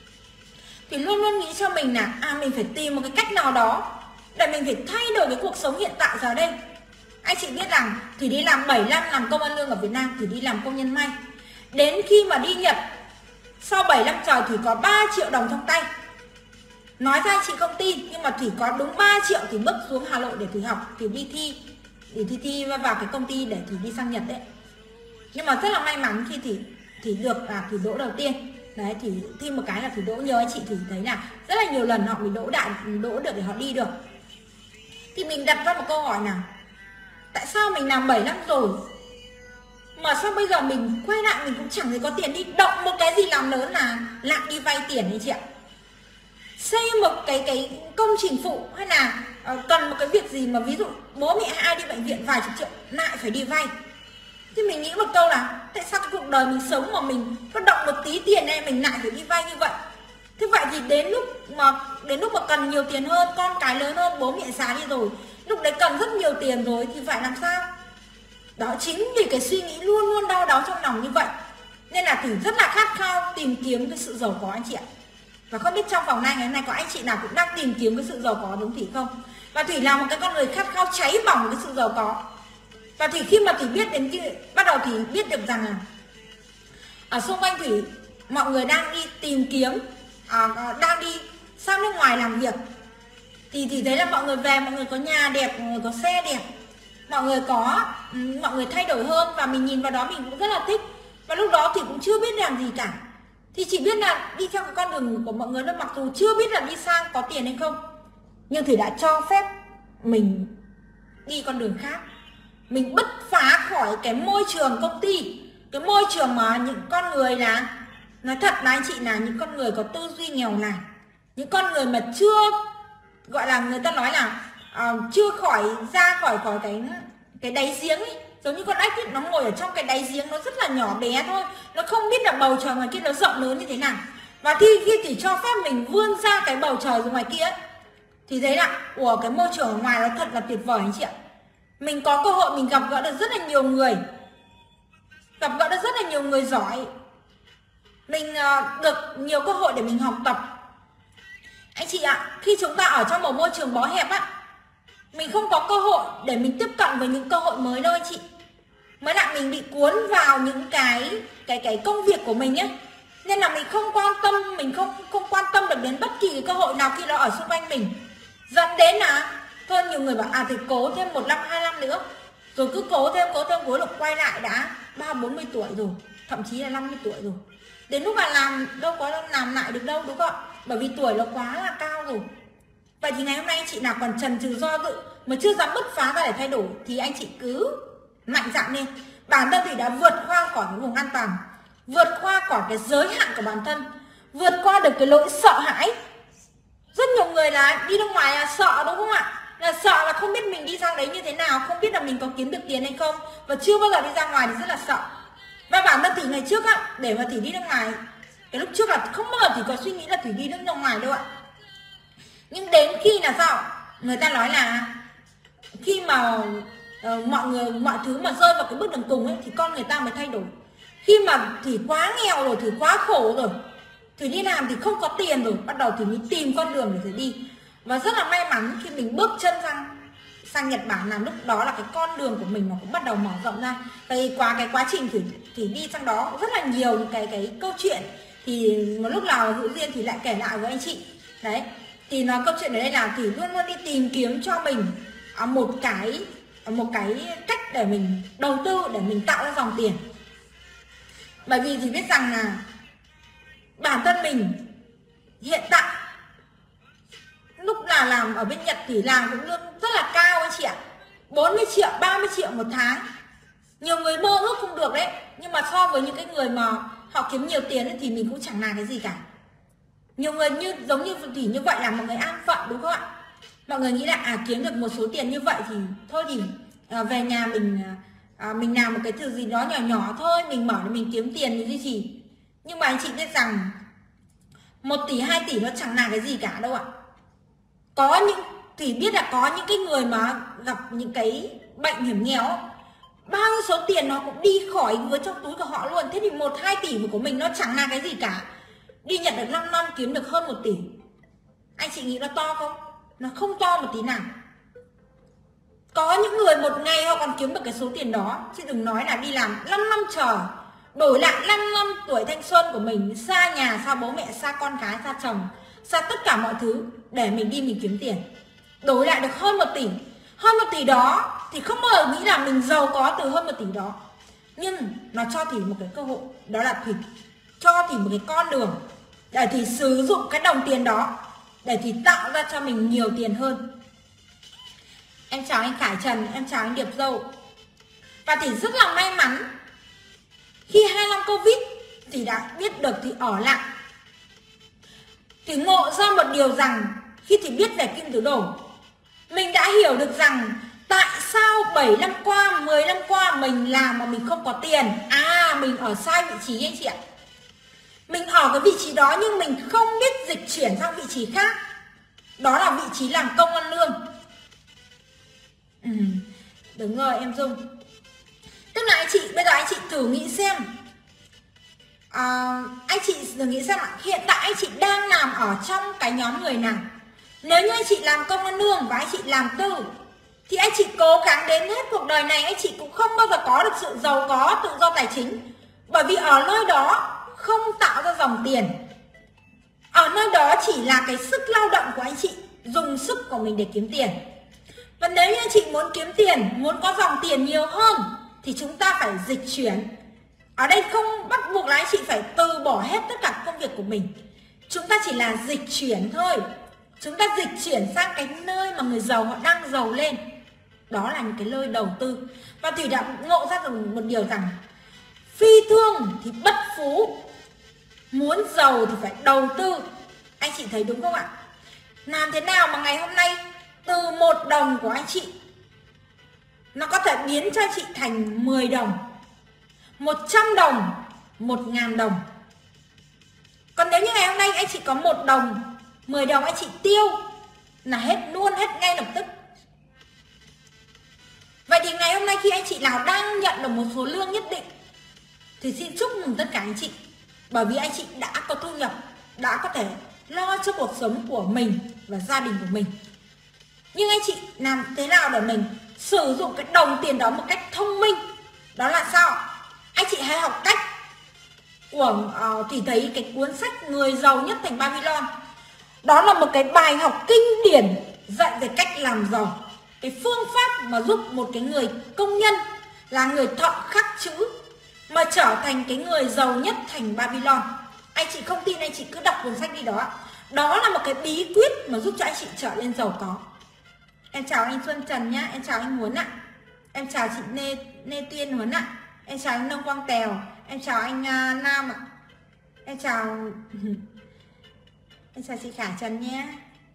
Thủy luôn luôn nghĩ cho mình là mình phải tìm một cái cách nào đó để mình phải thay đổi cái cuộc sống hiện tại giờ đây. Anh chị biết rằng Thủy đi làm 7 năm làm công ăn lương ở Việt Nam, Thủy đi làm công nhân may. Đến khi mà đi Nhật, sau 7 năm trời Thủy có 3 triệu đồng trong tay. Nói ra anh chị không tin, nhưng mà Thủy có đúng 3 triệu thì bước xuống Hà Nội để Thủy học, Thủy đi thi, để thi vào cái công ty để Thủy đi sang Nhật đấy. Nhưng mà rất là may mắn khi Thủy được Thủy đỗ đầu tiên. Đấy, thì thi một cái là Thủy đỗ, nhờ anh chị Thủy thấy là rất là nhiều lần họ mới đỗ được để họ đi được. Thì mình đặt ra một câu hỏi nào, tại sao mình làm 7 năm rồi mà sao bây giờ mình quay lại mình cũng chẳng thấy có tiền đi, động một cái gì làm lớn là lại đi vay tiền đấy chị ạ. Xây một cái công trình phụ hay là cần một cái việc gì mà ví dụ bố mẹ ai đi bệnh viện vài chục triệu lại phải đi vay. Thì mình nghĩ một câu là tại sao cái cuộc đời mình sống mà mình có động một tí tiền này mình lại phải đi vay như vậy. Thế vậy thì đến lúc mà cần nhiều tiền hơn, con cái lớn hơn, bố mẹ già đi rồi, lúc đấy cần rất nhiều tiền rồi thì phải làm sao? Đó chính vì cái suy nghĩ luôn luôn đau đáu trong lòng như vậy nên là Thủy rất là khát khao tìm kiếm cái sự giàu có anh chị ạ. Và không biết trong phòng này ngày hôm nay có anh chị nào cũng đang tìm kiếm cái sự giàu có đúng Thủy không? Và Thủy là một cái con người khát khao cháy bỏng cái sự giàu có. Và Thủy khi mà Thủy biết đến bắt đầu Thủy biết được rằng là ở xung quanh Thủy mọi người đang đi tìm kiếm, đang đi sang nước ngoài làm việc. Thì Thủy thấy là mọi người về, mọi người có nhà đẹp, mọi người có xe đẹp, mọi người thay đổi hơn và mình nhìn vào đó mình cũng rất là thích. Và lúc đó thì cũng chưa biết làm gì cả, thì chỉ biết là đi theo cái con đường của mọi người đó, mặc dù chưa biết là đi sang có tiền hay không, nhưng Thủy đã cho phép mình đi con đường khác. Mình bứt phá khỏi cái môi trường công ty, cái môi trường mà những con người là, nói thật là anh chị, là những con người có tư duy nghèo nàn, những con người mà chưa, gọi là người ta nói là chưa ra khỏi cái đáy giếng ấy. Giống như con ếch ấy, nó ngồi ở trong cái đáy giếng, nó rất là nhỏ bé thôi, nó không biết là bầu trời ngoài kia nó rộng lớn như thế nào. Và khi thì cho phép mình vươn ra cái bầu trời ngoài kia ấy, thì thấy là cái môi trường ở ngoài nó thật là tuyệt vời anh chị ạ. Mình có cơ hội mình gặp gỡ được rất là nhiều người, gặp gỡ được rất là nhiều người giỏi. Mình được nhiều cơ hội để mình học tập. Anh chị ạ, khi chúng ta ở trong một môi trường bó hẹp á, mình không có cơ hội để mình tiếp cận với những cơ hội mới đâu anh chị. Mới lại mình bị cuốn vào những cái công việc của mình ấy, nên là mình không quan tâm, mình không quan tâm được đến bất kỳ cái cơ hội nào khi nó ở xung quanh mình. Dẫn đến là thôi, nhiều người bảo thì cố thêm 1 năm 2 năm nữa, rồi cứ cố thêm cuối lúc quay lại đã 30-40 tuổi rồi, thậm chí là 50 tuổi rồi. Đến lúc mà làm đâu có làm lại được đâu, đúng không? Bởi vì tuổi nó quá là cao rồi. Vậy thì ngày hôm nay anh chị nào còn chần chừ do dự mà chưa dám bứt phá ra để thay đổi thì anh chị cứ mạnh dạn lên. Bản thân thì đã vượt qua khỏi cái vùng an toàn, vượt qua khỏi cái giới hạn của bản thân, vượt qua được cái lỗi sợ hãi. Rất nhiều người là đi ra ngoài là sợ, đúng không ạ? Là sợ là không biết mình đi sang đấy như thế nào, không biết là mình có kiếm được tiền hay không, và chưa bao giờ đi ra ngoài thì rất là sợ. Và bản thân thì ngày trước á, để mà Thủy đi ra ngoài, cái lúc trước là không bao giờ Thủy có suy nghĩ là Thủy đi ra ngoài đâu ạ. Nhưng đến khi là sao? Người ta nói là khi mà mọi thứ mà rơi vào cái bước đường cùng ấy, thì con người ta mới thay đổi. Khi mà Thủy quá nghèo rồi, Thủy quá khổ rồi, Thủy đi làm thì không có tiền rồi, bắt đầu Thủy mới tìm con đường để Thủy đi. Và rất là may mắn khi mình bước chân sang Nhật Bản, là lúc đó là cái con đường của mình nó cũng bắt đầu mở rộng ra. Tại qua cái quá trình Thủy đi sang đó rất là nhiều những cái câu chuyện, thì một lúc nào hữu duyên thì lại kể lại với anh chị. Đấy, thì nó câu chuyện ở đây là Thủy luôn luôn đi tìm kiếm cho mình một cái cách để mình đầu tư, để mình tạo ra dòng tiền. Bởi vì thì biết rằng là bản thân mình hiện tại lúc là làm ở bên Nhật thì làm cũng lương rất là cao anh chị ạ, 40 triệu 30 triệu một tháng. Nhiều người mơ ước không được đấy, nhưng mà so với những cái người mà họ kiếm nhiều tiền ấy, thì mình cũng chẳng là cái gì cả. Nhiều người giống như Thủy như vậy là mọi người an phận, đúng không ạ? Mọi người nghĩ là kiếm được một số tiền như vậy thì thôi thì về nhà mình làm một cái thứ gì đó nhỏ nhỏ thôi, mình mở để mình kiếm tiền như gì. Nhưng mà anh chị biết rằng 1 tỷ 2 tỷ nó chẳng là cái gì cả đâu ạ. Có những Thủy biết là có những cái người mà gặp những cái bệnh hiểm nghèo, bao nhiêu số tiền nó cũng đi khỏi với trong túi của họ luôn. Thế thì 1-2 tỷ của mình nó chẳng là cái gì cả. Đi Nhật được 5 năm kiếm được hơn 1 tỷ. Anh chị nghĩ nó to không? Nó không to một tí nào. Có những người một ngày họ còn kiếm được cái số tiền đó, chứ đừng nói là đi làm 5 năm chờ, đổi lại 5 năm tuổi thanh xuân của mình, xa nhà, xa bố mẹ, xa con cái, xa chồng, xa tất cả mọi thứ để mình đi mình kiếm tiền. Đổi lại được hơn 1 tỷ. Hơn 1 tỷ đó thì không bao giờ nghĩ là mình giàu có từ hơn 1 tỷ đó. Nhưng nó cho Thủy một cái cơ hội, đó là Thủy cho Thủy một cái con đường để Thủy sử dụng cái đồng tiền đó để Thủy tạo ra cho mình nhiều tiền hơn. Em chào anh Khải Trần, em chào anh Điệp Dâu. Và Thủy rất là may mắn khi 2 năm Covid Thủy đã biết được Thủy ở lại. Thủy ngộ ra một điều rằng khi Thủy biết về kim tứ đồ, mình đã hiểu được rằng tại sao 7 năm qua, 10 năm qua mình làm mà mình không có tiền. Mình ở sai vị trí anh chị ạ. Mình ở cái vị trí đó nhưng mình không biết dịch chuyển sang vị trí khác. Đó là vị trí làm công ăn lương. Đúng rồi em Dung. Tức là anh chị, bây giờ anh chị thử nghĩ xem, anh chị thử nghĩ xem ạ, hiện tại anh chị đang làm ở trong cái nhóm người nào? Nếu như anh chị làm công ăn lương và anh chị làm tư, thì anh chị cố gắng đến hết cuộc đời này anh chị cũng không bao giờ có được sự giàu có, tự do tài chính. Bởi vì ở nơi đó không tạo ra dòng tiền. Ở nơi đó chỉ là cái sức lao động của anh chị, dùng sức của mình để kiếm tiền. Và nếu như anh chị muốn kiếm tiền, muốn có dòng tiền nhiều hơn, thì chúng ta phải dịch chuyển. Ở đây không bắt buộc là anh chị phải từ bỏ hết tất cả công việc của mình. Chúng ta chỉ là dịch chuyển thôi. Chúng ta dịch chuyển sang cái nơi mà người giàu họ đang giàu lên. Đó là những cái nơi đầu tư. Và Thủy đã ngộ ra được một điều rằng phi thương thì bất phú. Muốn giàu thì phải đầu tư. Anh chị thấy đúng không ạ? Làm thế nào mà ngày hôm nay từ 1 đồng của anh chị nó có thể biến cho anh chị thành 10 đồng, 100 đồng, 1.000 đồng. Còn nếu như ngày hôm nay anh chị có 1 đồng, 10 đồng anh chị tiêu là hết luôn, hết ngay lập tức. thì ngày hôm nay khi anh chị nào đang nhận được một số lương nhất định thì xin chúc mừng tất cả anh chị, bởi vì anh chị đã có thu nhập, đã có thể lo cho cuộc sống của mình và gia đình của mình. Nhưng anh chị làm thế nào để mình sử dụng cái đồng tiền đó một cách thông minh? Đó là sao? Anh chị hãy học cách của thì thấy cái cuốn sách Người giàu nhất thành Babylon. Đó là một cái bài học kinh điển dạy về cách làm giàu, cái phương pháp mà giúp một cái người công nhân là người thợ khắc chữ mà trở thành cái người giàu nhất thành Babylon. Anh chị không tin anh chị cứ đọc cuốn sách đi đó. Đó là một cái bí quyết mà giúp cho anh chị trở lên giàu có. Em chào anh Xuân Trần nhá, em chào anh Huấn ạ. Em chào chị Nê Tuyên Huấn ạ. Em chào anh Nông Quang Tèo. Em chào anh Nam ạ. Em chào chị Khả Trần nhé.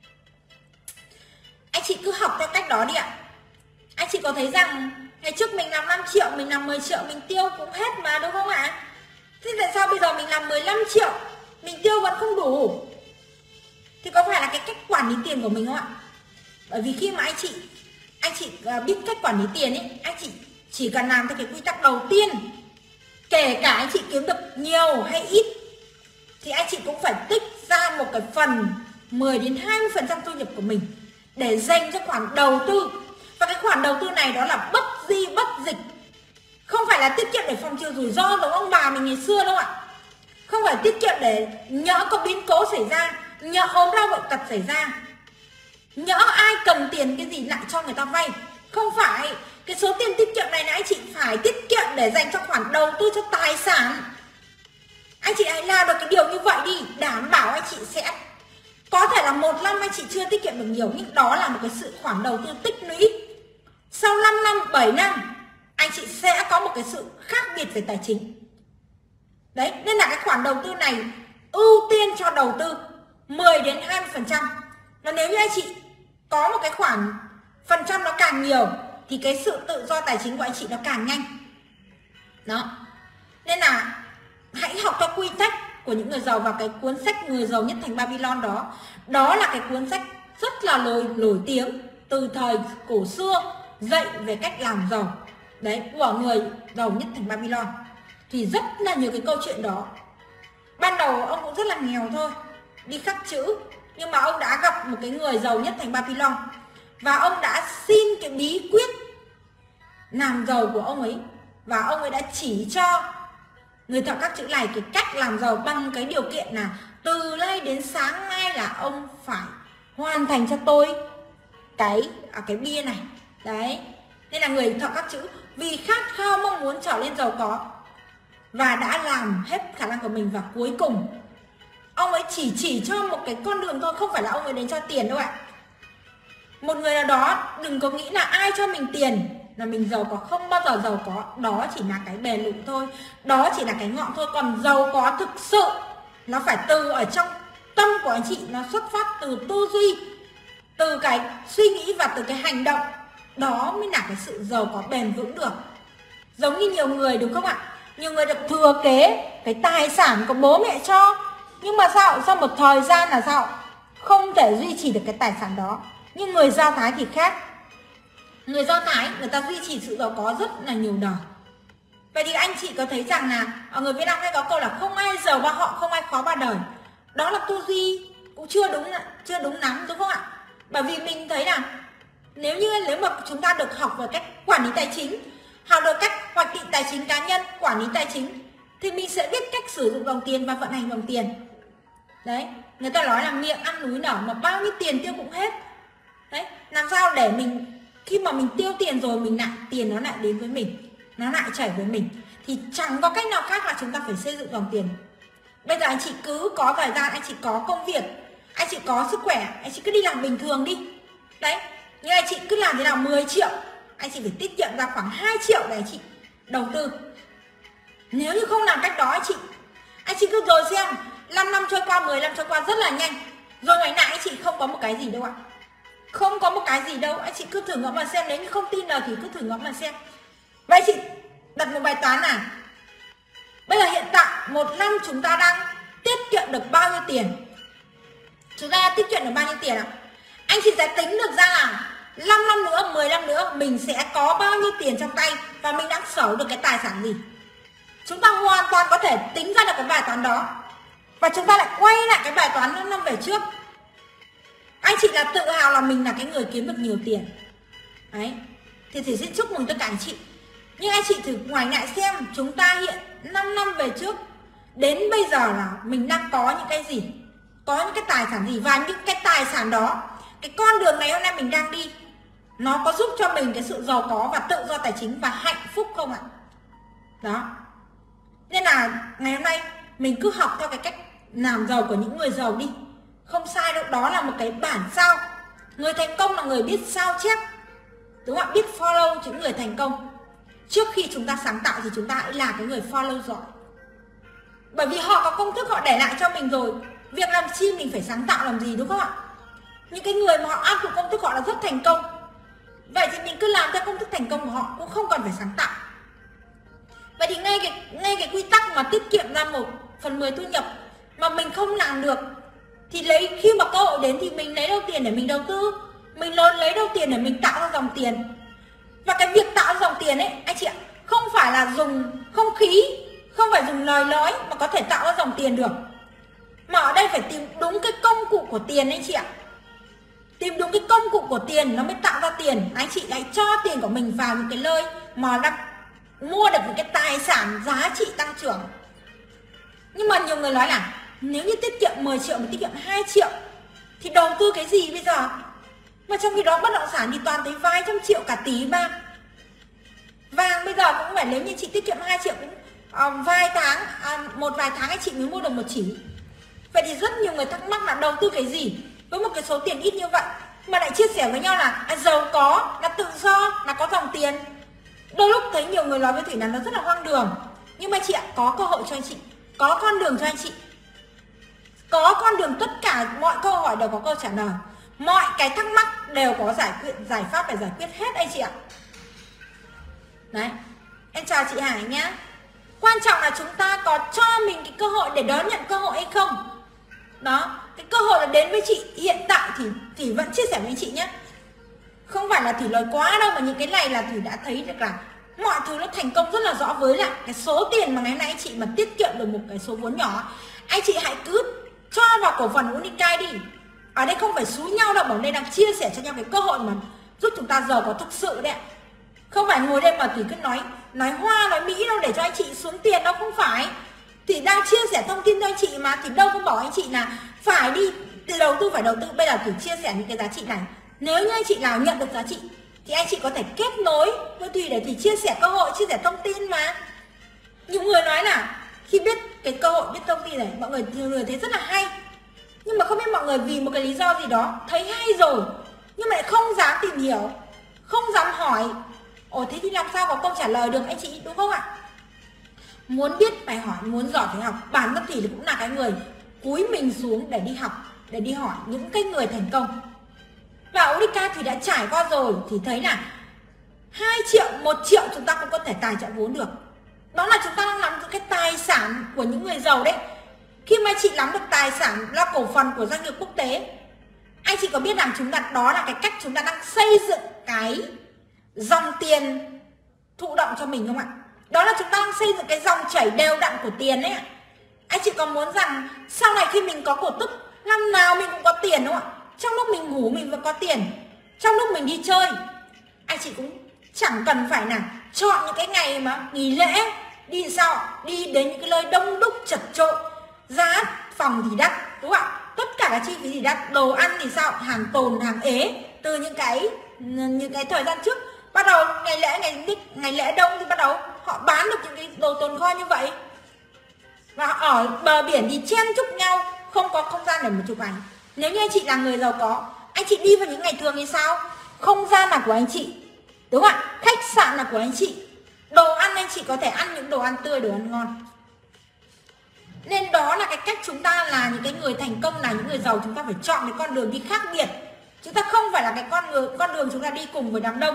Anh chị cứ học theo cách đó đi ạ. Anh chị có thấy rằng ngày trước mình làm 5 triệu, mình làm 10 triệu, mình tiêu cũng hết mà, đúng không ạ? Thế tại sao bây giờ mình làm 15 triệu, mình tiêu vẫn không đủ? Thì có phải là cái cách quản lý tiền của mình không ạ? Bởi vì khi mà anh chị biết cách quản lý tiền ấy, anh chị chỉ cần làm theo cái quy tắc đầu tiên. Kể cả anh chị kiếm được nhiều hay ít thì anh chị cũng phải tích ra một cái phần 10 đến 20% thu nhập của mình để dành cho khoản đầu tư. Và cái khoản đầu tư này đó là bất di bất dịch. Không phải là tiết kiệm để phòng trừ rủi ro giống ông bà mình ngày xưa đâu ạ. Không phải tiết kiệm để nhỡ có biến cố xảy ra, nhỡ ốm đau bệnh tật xảy ra, nhỡ ai cần tiền cái gì lại cho người ta vay. Không phải. Cái số tiền tiết kiệm này là anh chị phải tiết kiệm để dành cho khoản đầu tư cho tài sản. Anh chị hãy làm được cái điều như vậy đi. Đảm bảo anh chị sẽ có thể là 1 năm anh chị chưa tiết kiệm được nhiều, nhưng đó là một cái sự khoản đầu tư tích lũy. Sau 5 năm, 7 năm anh chị sẽ có một cái sự khác biệt về tài chính. Đấy, nên là cái khoản đầu tư này ưu tiên cho đầu tư 10 đến 20%. Và nếu như anh chị có một cái khoản phần trăm nó càng nhiều thì cái sự tự do tài chính của anh chị nó càng nhanh. Đó. Nên là hãy học theo quy tắc của những người giàu và cái cuốn sách Người giàu nhất thành Babylon đó. Đó là cái cuốn sách rất là nổi tiếng từ thời cổ xưa dạy về cách làm giàu. Đấy, của người giàu nhất thành Babylon. Thì rất là nhiều cái câu chuyện đó. Ban đầu ông cũng rất là nghèo thôi, đi khắc chữ, nhưng mà ông đã gặp một cái người giàu nhất thành Babylon và ông đã xin cái bí quyết làm giàu của ông ấy. Và ông ấy đã chỉ cho người thợ khắc chữ này cái cách làm giàu bằng cái điều kiện là từ nay đến sáng mai là ông phải hoàn thành cho tôi cái bia này. Đấy. Nên là người thợ khắc chữ vì khát khao mong muốn trở lên giàu có và đã làm hết khả năng của mình, và cuối cùng ông ấy chỉ cho một cái con đường thôi, không phải là ông ấy đến cho tiền đâu ạ. Một người nào đó đừng có nghĩ là ai cho mình tiền là mình giàu có, không bao giờ giàu có. Đó chỉ là cái bề lụi thôi, đó chỉ là cái ngọn thôi. Còn giàu có thực sự nó phải từ ở trong tâm của anh chị, nó xuất phát từ tư duy, từ cái suy nghĩ và từ cái hành động. Đó mới là cái sự giàu có bền vững được. Giống như nhiều người, đúng không ạ? Nhiều người được thừa kế cái tài sản của bố mẹ cho, nhưng mà sao? Sau một thời gian là sao? Không thể duy trì được cái tài sản đó. Nhưng người Do Thái thì khác. Người Do Thái người ta duy trì sự giàu có rất là nhiều đời. Vậy thì anh chị có thấy rằng là ở người Việt Nam hay có câu là không ai giàu ba họ, không ai khó ba đời. Đó là tư duy cũng chưa đúng lắm, đúng không ạ? Bởi vì mình thấy là nếu mà chúng ta được học về cách quản lý tài chính, học được cách hoạch định tài chính cá nhân, quản lý tài chính, thì mình sẽ biết cách sử dụng dòng tiền và vận hành dòng tiền. Đấy, người ta nói là miệng ăn núi nở mà bao nhiêu tiền tiêu cũng hết. Đấy, làm sao để mình khi mà mình tiêu tiền rồi mình lại tiền nó lại đến với mình, nó lại chảy với mình, thì chẳng có cách nào khác là chúng ta phải xây dựng dòng tiền. Bây giờ anh chị cứ có thời gian, anh chị có công việc, anh chị có sức khỏe, anh chị cứ đi làm bình thường đi. Đấy, nhưng anh chị cứ làm thế nào 10 triệu, anh chị phải tiết kiệm ra khoảng 2 triệu để anh chị đầu tư. Nếu như không làm cách đó anh chị cứ rồi xem 5 năm trôi qua, 10 năm trôi qua rất là nhanh. Rồi ngày nào anh chị không có một cái gì đâu ạ. Không có một cái gì đâu. Anh chị cứ thử ngẫm mà xem. Nếu như không tin nào thì cứ thử ngẫm mà xem. Vậy chị đặt một bài toán là bây giờ hiện tại 1 năm chúng ta đang tiết kiệm được bao nhiêu tiền? Chúng ta tiết kiệm được bao nhiêu tiền ạ? Anh chị sẽ tính được ra là 5 năm nữa, 10 năm nữa mình sẽ có bao nhiêu tiền trong tay và mình đang sở hữu được cái tài sản gì. Chúng ta hoàn toàn có thể tính ra được cái bài toán đó. Và chúng ta lại quay lại cái bài toán 5 năm về trước. Anh chị là tự hào là mình là cái người kiếm được nhiều tiền. Đấy. Thì xin chúc mừng tất cả anh chị. Nhưng anh chị thử ngoảnh lại xem, chúng ta hiện 5 năm về trước đến bây giờ là mình đang có những cái gì, có những cái tài sản gì, và những cái tài sản đó, cái con đường này hôm nay mình đang đi, nó có giúp cho mình cái sự giàu có và tự do tài chính và hạnh phúc không ạ? Đó. Nên là ngày hôm nay mình cứ học theo cái cách làm giàu của những người giàu đi. Không sai đâu, đó là một cái bản sao. Người thành công là người biết sao chép, đúng không ạ? Biết follow những người thành công. Trước khi chúng ta sáng tạo thì chúng ta hãy là cái người follow giỏi. Bởi vì họ có công thức họ để lại cho mình rồi. Việc làm chi mình phải sáng tạo làm gì, đúng không ạ? Những cái người mà họ áp dụng công thức họ là rất thành công. Vậy thì mình cứ làm theo công thức thành công của họ, cũng không cần phải sáng tạo. Vậy thì ngay cái quy tắc mà tiết kiệm ra 1/10 thu nhập mà mình không làm được, thì khi mà cơ hội đến thì mình lấy đâu tiền để mình đầu tư, mình lấy đâu tiền để mình tạo ra dòng tiền. Và cái việc tạo ra dòng tiền ấy anh chị ạ, không phải là dùng không khí, không phải dùng lời nói mà có thể tạo ra dòng tiền được, mà ở đây phải tìm đúng cái công cụ của tiền anh chị ạ. Tìm đúng cái công cụ của tiền nó mới tạo ra tiền. Anh chị lại cho tiền của mình vào những cái nơi mà đang mua được những cái tài sản giá trị tăng trưởng. Nhưng mà nhiều người nói là nếu như tiết kiệm 10 triệu mà tiết kiệm 2 triệu thì đầu tư cái gì bây giờ? Mà trong khi đó bất động sản thì toàn tới vài trăm triệu, cả tỷ ba. Vàng bây giờ cũng phải, nếu như chị tiết kiệm 2 triệu cũng một vài tháng anh chị mới mua được 1 chỉ. Vậy thì rất nhiều người thắc mắc là đầu tư cái gì với một cái số tiền ít như vậy mà lại chia sẻ với nhau là giàu có, là tự do, là có dòng tiền. Đôi lúc thấy nhiều người nói với Thủy là nó rất là hoang đường. Nhưng mà chị ạ, có cơ hội cho anh chị, có con đường cho anh chị, có con đường, tất cả mọi câu hỏi đều có câu trả lời, mọi cái thắc mắc đều có giải pháp để giải quyết hết anh chị ạ. Đấy, em chào chị Hải nhá. Quan trọng là chúng ta có cho mình cái cơ hội để đón nhận cơ hội hay không. Đó, cái cơ hội là đến với chị hiện tại thì vẫn chia sẻ với anh chị nhé. Không phải là Thủy lời quá đâu, mà những cái này là Thủy đã thấy được là mọi thứ nó thành công rất là rõ. Với lại cái số tiền mà ngày hôm nay anh chị mà tiết kiệm được một cái số vốn nhỏ, anh chị hãy cứ cho vào cổ phần Unicai đi. Ở đây không phải xúi nhau đâu, bởi đây đang chia sẻ cho nhau cái cơ hội mà giúp chúng ta giàu có thực sự đấy. Không phải ngồi đây mà Thủy cứ nói hoa nói mỹ đâu để cho anh chị xuống tiền đâu, không phải. Thì đang chia sẻ thông tin cho anh chị mà, thì đâu có bảo anh chị là phải đi đầu tư, phải đầu tư. Bây giờ Thủy chia sẻ những cái giá trị này, nếu như anh chị nào nhận được giá trị thì anh chị có thể kết nối với Thủy để Thủy chia sẻ cơ hội, chia sẻ thông tin mà. Nhiều người nói là khi biết cái cơ hội, biết thông tin này, nhiều người thấy rất là hay, nhưng mà không biết mọi người vì một cái lý do gì đó thấy hay rồi nhưng mà lại không dám tìm hiểu, không dám hỏi. Ồ, thế thì làm sao có câu trả lời được anh chị, đúng không ạ? Muốn biết phải hỏi, muốn giỏi phải học. Bản thân Thủy cũng là cái người cúi mình xuống để đi học, để đi hỏi những cái người thành công. Và Unicai thì đã trải qua rồi, thì thấy là 2 triệu, 1 triệu chúng ta cũng có thể tài trợ vốn được. Đó là chúng ta đang nắm được cái tài sản của những người giàu đấy. Khi mà chị nắm được tài sản là cổ phần của doanh nghiệp quốc tế, anh chị có biết rằng đó là cái cách chúng ta đang xây dựng cái dòng tiền thụ động cho mình không ạ? Đó là chúng ta đang xây dựng cái dòng chảy đều đặn của tiền đấy ạ. Anh chị có muốn rằng sau này khi mình có cổ tức, năm nào mình cũng có tiền đúng không ạ? Trong lúc mình ngủ mình vẫn có tiền, trong lúc mình đi chơi, anh chị cũng chẳng cần phải là chọn những cái ngày mà nghỉ lễ đi đi đến những cái nơi đông đúc chật chội, giá phòng thì đắt đúng không ạ? Tất cả các chi phí thì đắt, đồ ăn thì sao, hàng tồn, hàng ế. Từ những cái thời gian trước, bắt đầu ngày lễ đông thì bắt đầu họ bán được những cái đồ tồn kho như vậy. Và ở bờ biển thì chen chúc nhau, không có không gian để mà chụp ảnh. Nếu như anh chị là người giàu có, anh chị đi vào những ngày thường thì sao? Không gian là của anh chị, đúng không ạ? Khách sạn là của anh chị, đồ ăn anh chị có thể ăn những đồ ăn tươi, đồ ăn ngon. Nên đó là cái cách chúng ta là những cái người thành công, là những người giàu, chúng ta phải chọn cái con đường đi khác biệt. Chúng ta không phải là cái con đường chúng ta đi cùng với đám đông.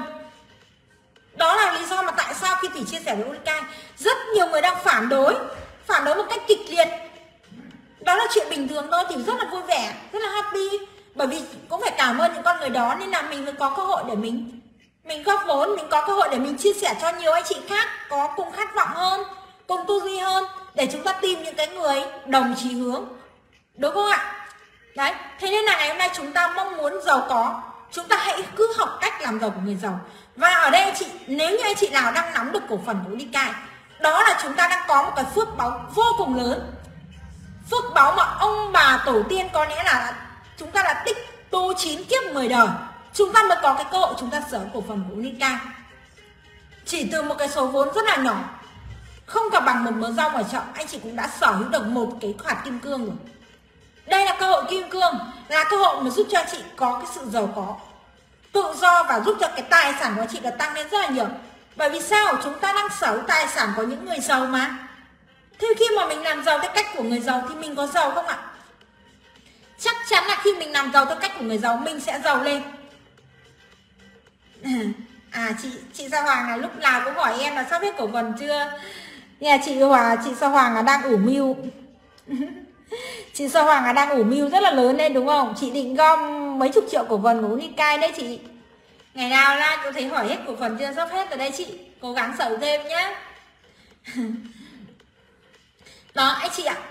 Đó là lý do mà tại sao khi Thủy chia sẻ với Unicai, rất nhiều người đang phản đối một cách kịch liệt. Đó là chuyện bình thường thôi, thì rất là vui vẻ, rất là happy. Bởi vì cũng phải cảm cảm ơn những con người đó nên là mình mới có cơ hội để mình góp vốn, mình có cơ hội để mình chia sẻ cho nhiều anh chị khác có cùng khát vọng hơn, cùng tư duy hơn, để chúng ta tìm những cái người đồng chí hướng, đúng không ạ? Đấy, thế nên là ngày hôm nay chúng ta mong muốn giàu có, chúng ta hãy cứ học cách làm giàu của người giàu. Và ở đây anh chị, nếu như anh chị nào đang nắm được cổ phần của Unicai, đó là chúng ta đang có một cái phước báu vô cùng lớn, phước báu mà ông bà tổ tiên có lẽ là chúng ta đã tích tu 9 kiếp 10 đời, chúng ta mới có cái cơ hội chúng ta sở cổ phần của Unicai. Chỉ từ một cái số vốn rất là nhỏ, không cả bằng một mớ rau ngoài chợ, anh chị cũng đã sở hữu được một cái hạt kim cương rồi. Đây là cơ hội kim cương, là cơ hội mà giúp cho anh chị có cái sự giàu có tự do và giúp cho cái tài sản của anh chị đã tăng lên rất là nhiều. Bởi vì sao? Chúng ta đang sở hữu tài sản của những người giàu mà. Thế khi mà mình làm giàu theo cách của người giàu thì mình có giàu không ạ? Chắc chắn là khi mình làm giàu theo cách của người giàu mình sẽ giàu lên. Chị Sao Hoàng là lúc nào cũng hỏi em là sắp hết cổ phần chưa. Nhà chị Sao Hoàng là đang ủ mưu. Chị Sao Hoàng là đang ủ mưu rất là lớn lên đúng không? Chị định gom mấy chục triệu cổ phần của Unicai đấy chị. Ngày nào ra cô thấy hỏi hết cổ phần chưa, sắp hết rồi đây chị. Cố gắng sở thêm nhé. Đó anh chị ạ.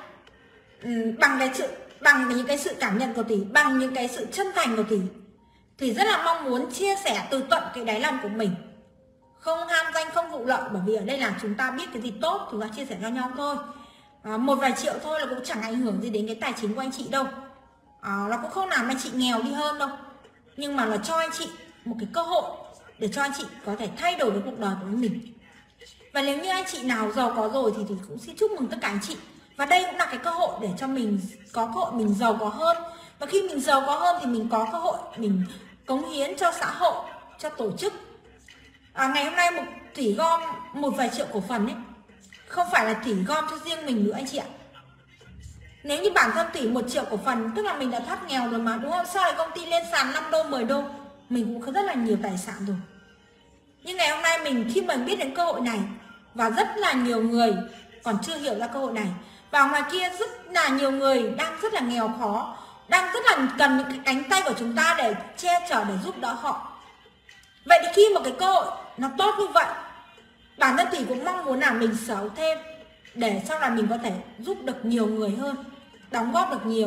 Bằng những cái sự cảm nhận của Thủy, bằng những cái sự chân thành của Thủy, thì rất là mong muốn chia sẻ từ tận cái đáy lòng của mình, không ham danh không vụ lợi. Bởi vì ở đây là chúng ta biết cái gì tốt chúng ta chia sẻ cho nhau thôi. Một vài triệu thôi là cũng chẳng ảnh hưởng gì đến cái tài chính của anh chị đâu. Nó cũng không làm anh chị nghèo đi hơn đâu, nhưng mà là cho anh chị một cái cơ hội để cho anh chị có thể thay đổi được cuộc đời của mình. Và nếu như anh chị nào giàu có rồi thì cũng xin chúc mừng tất cả anh chị. Và đây cũng là cái cơ hội để cho mình có cơ hội mình giàu có hơn. Và khi mình giàu có hơn thì mình có cơ hội mình cống hiến cho xã hội, cho tổ chức. Ngày hôm nay Thủy gom một vài triệu cổ phần ấy, không phải là Thủy gom cho riêng mình nữa anh chị ạ. Nếu như bản thân Thủy 1 triệu cổ phần, tức là mình đã thoát nghèo rồi mà, đúng không? Sau này công ty lên sàn 5 đô, 10 đô, mình cũng có rất là nhiều tài sản rồi. Nhưng ngày hôm nay khi mình biết đến cơ hội này, và rất là nhiều người còn chưa hiểu ra cơ hội này, và ngoài kia rất là nhiều người đang rất là nghèo khó, đang rất là cần những cái cánh tay của chúng ta để che chở, để giúp đỡ họ. Vậy thì khi một cái cơ hội nó tốt như vậy, bản thân Thủy cũng mong muốn là mình sở hữu thêm, để sau này mình có thể giúp được nhiều người hơn, đóng góp được nhiều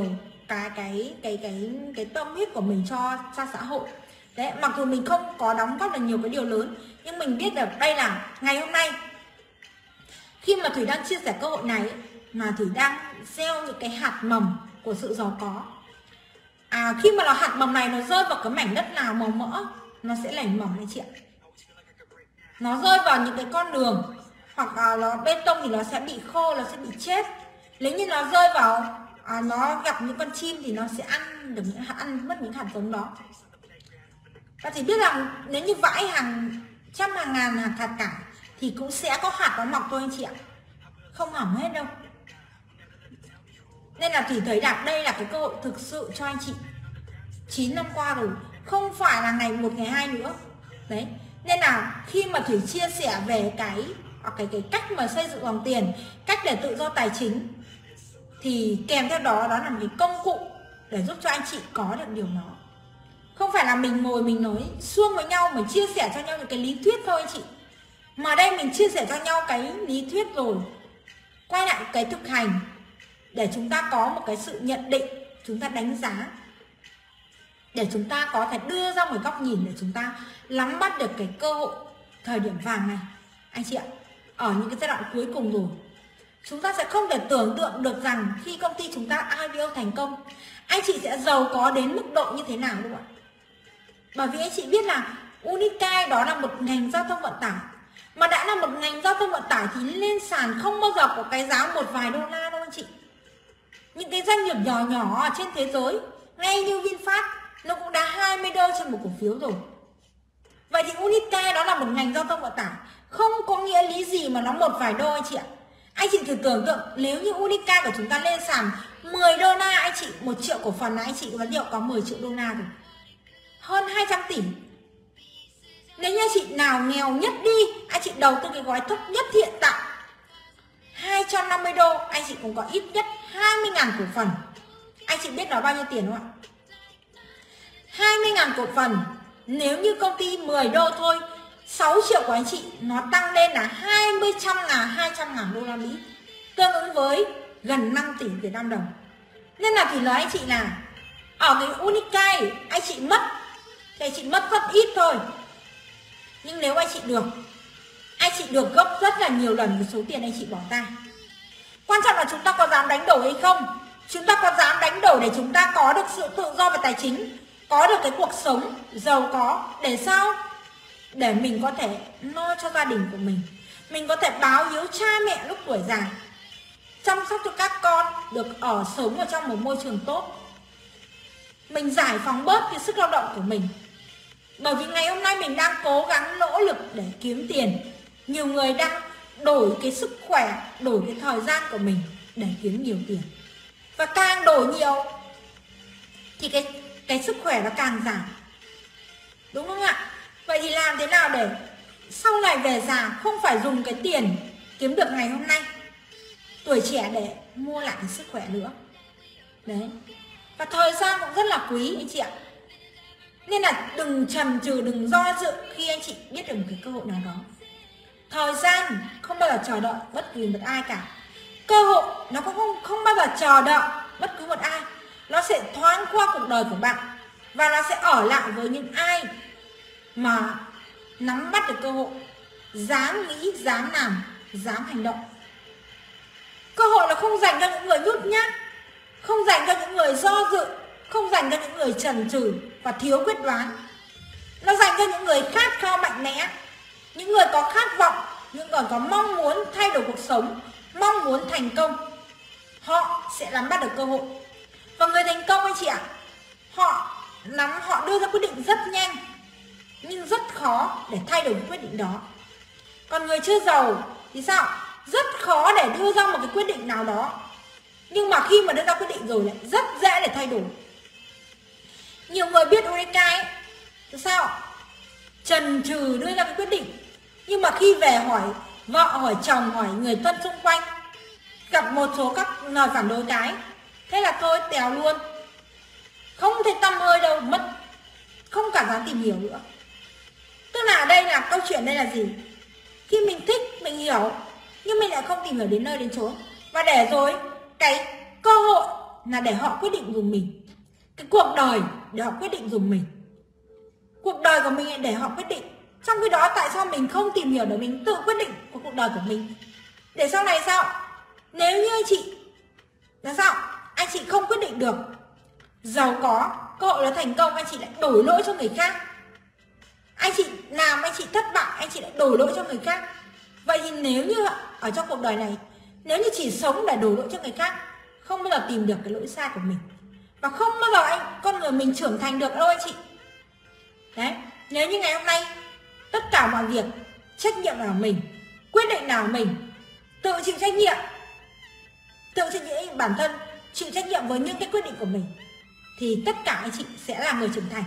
cái tâm huyết của mình cho xã hội. Đấy, mặc dù mình không có đóng góp được nhiều cái điều lớn, nhưng mình biết được đây là ngày hôm nay khi mà Thủy đang chia sẻ cơ hội này, mà Thủy đang gieo những cái hạt mầm của sự giàu có. Khi mà hạt mầm này nó rơi vào cái mảnh đất nào màu mỡ, nó sẽ nảy mầm anh chị ạ. Nó rơi vào những cái con đường hoặc là nó bê tông thì nó sẽ bị khô, nó sẽ bị chết. Nếu như nó rơi vào nó gặp những con chim thì nó sẽ ăn mất những hạt giống đó. Và thì biết rằng nếu như vãi hàng trăm hàng ngàn hạt cải thì cũng sẽ có hạt nó mọc thôi anh chị ạ, không hỏng hết đâu. Nên là Thủy thấy rằng đây là cái cơ hội thực sự cho anh chị. 9 năm qua rồi, không phải là ngày 1 ngày 2 nữa. Đấy, nên là khi mà Thủy chia sẻ về cái cách mà xây dựng dòng tiền, cách để tự do tài chính, thì kèm theo đó là một cái công cụ để giúp cho anh chị có được điều đó. Không phải là mình ngồi mình nói suông với nhau, mình chia sẻ cho nhau những cái lý thuyết thôi anh chị. Mà đây mình chia sẻ cho nhau cái lý thuyết rồi quay lại cái thực hành, để chúng ta có một cái sự nhận định, chúng ta đánh giá, để chúng ta có thể đưa ra một góc nhìn để chúng ta nắm bắt được cái cơ hội thời điểm vàng này anh chị ạ. Ở những cái giai đoạn cuối cùng rồi, chúng ta sẽ không thể tưởng tượng được rằng khi công ty chúng ta IPO thành công, anh chị sẽ giàu có đến mức độ như thế nào đúng không ạ? Bởi vì anh chị biết là Unicai đó là một ngành giao thông vận tải, mà đã là một ngành giao thông vận tải thì lên sàn không bao giờ có cái giá một vài đô la đâu anh chị. Những cái doanh nghiệp nhỏ nhỏ ở trên thế giới, ngay như VinFast, nó cũng đã 20 đô trên một cổ phiếu rồi. Vậy thì Unicai đó là một ngành giao thông vận tải, không có nghĩa lý gì mà nó một vài đô anh chị ạ. Anh chị thử tưởng tượng nếu như Unicai của chúng ta lên sàn 10 đô la anh chị, 1 triệu cổ phần là anh chị vẫn liệu có 10 triệu đô la rồi, hơn 200 tỷ. Nếu như anh chị nào nghèo nhất đi, anh chị đầu tư cái gói thấp nhất hiện tại 250 đô, anh chị cũng có ít nhất 20.000 cổ phần. Anh chị biết đó bao nhiêu tiền không ạ? 20.000 cổ phần. Nếu như công ty 10 đô thôi, 6 triệu của anh chị nó tăng lên là 200.000 đô la Mỹ, tương ứng với gần 5 tỷ Việt Nam đồng. Nên là thì nói anh chị là ở cái Unicai anh chị mất thì anh chị mất rất ít thôi, nhưng nếu anh chị được gấp rất là nhiều lần cái số tiền anh chị bỏ ra. Quan trọng là chúng ta có dám đánh đổi hay không. Chúng ta có dám đánh đổi để chúng ta có được sự tự do về tài chính, có được cái cuộc sống giàu có, để sao? Để mình có thể lo cho gia đình của mình có thể báo hiếu cha mẹ lúc tuổi già, chăm sóc cho các con được sống ở trong một môi trường tốt. Mình giải phóng bớt cái sức lao động của mình. Bởi vì ngày hôm nay mình đang cố gắng nỗ lực để kiếm tiền. Nhiều người đang đổi cái sức khỏe, đổi cái thời gian của mình để kiếm nhiều tiền. Và càng đổi nhiều thì cái sức khỏe nó càng giảm. Đúng không ạ? Vậy thì làm thế nào để sau này về già không phải dùng cái tiền kiếm được ngày hôm nay, tuổi trẻ để mua lại cái sức khỏe nữa. Đấy. Và thời gian cũng rất là quý anh chị ạ. Nên là đừng chần chừ, đừng do dự khi anh chị biết được một cái cơ hội nào đó. Thời gian không bao giờ chờ đợi bất kỳ một ai cả. Cơ hội nó cũng không bao giờ chờ đợi bất cứ một ai. Nó sẽ thoáng qua cuộc đời của bạn, và nó sẽ ở lại với những ai mà nắm bắt được cơ hội, dám nghĩ, dám làm, dám hành động. Cơ hội là không dành cho những người nhút nhát, không dành cho những người do dự, không dành cho những người chần chừ và thiếu quyết đoán. Nó dành cho những người khát khao mạnh mẽ, những người có khát vọng, những người có mong muốn thay đổi cuộc sống, mong muốn thành công. Họ sẽ nắm bắt được cơ hội. Và người thành công anh chị ạ, họ đưa ra quyết định rất nhanh, nhưng rất khó để thay đổi quyết định đó. Còn người chưa giàu thì sao? Rất khó để đưa ra một cái quyết định nào đó, nhưng mà khi mà đưa ra quyết định rồi lại rất dễ để thay đổi. Nhiều người biết Unicai ấy, thì sao? Chần chừ đưa ra cái quyết định, nhưng mà khi về hỏi vợ, hỏi chồng, hỏi người thân xung quanh, gặp một số các lời phản đối cái, thế là thôi tèo luôn, không thấy tăm hơi đâu, mất, không cả dám tìm hiểu nữa. Tức là ở đây là câu chuyện đây là gì? Khi mình thích, mình hiểu, nhưng mình lại không tìm hiểu đến nơi đến chốn, và để rồi cái cơ hội là để họ quyết định dùng mình, cái cuộc đời để họ quyết định dùng mình, cuộc đời của mình để họ quyết định. Trong khi đó tại sao mình không tìm hiểu để mình tự quyết định của cuộc đời của mình? Để sau này sao? Nếu như anh chị là sao? Anh chị không quyết định được giàu có, cơ hội là thành công, anh chị lại đổi lỗi cho người khác. Anh chị làm anh chị thất bại, anh chị lại đổi lỗi cho người khác. Vậy thì nếu như ở trong cuộc đời này, nếu như chỉ sống để đổi lỗi cho người khác, không bao giờ tìm được cái lỗi sai của mình, và không bao giờ con người mình trưởng thành được đâu anh chị. Đấy, nếu như ngày hôm nay tất cả mọi việc trách nhiệm là mình, quyết định là mình, tự chịu trách nhiệm, tự chịu trách nhiệm bản thân, chịu trách nhiệm với những cái quyết định của mình, thì tất cả anh chị sẽ là người trưởng thành.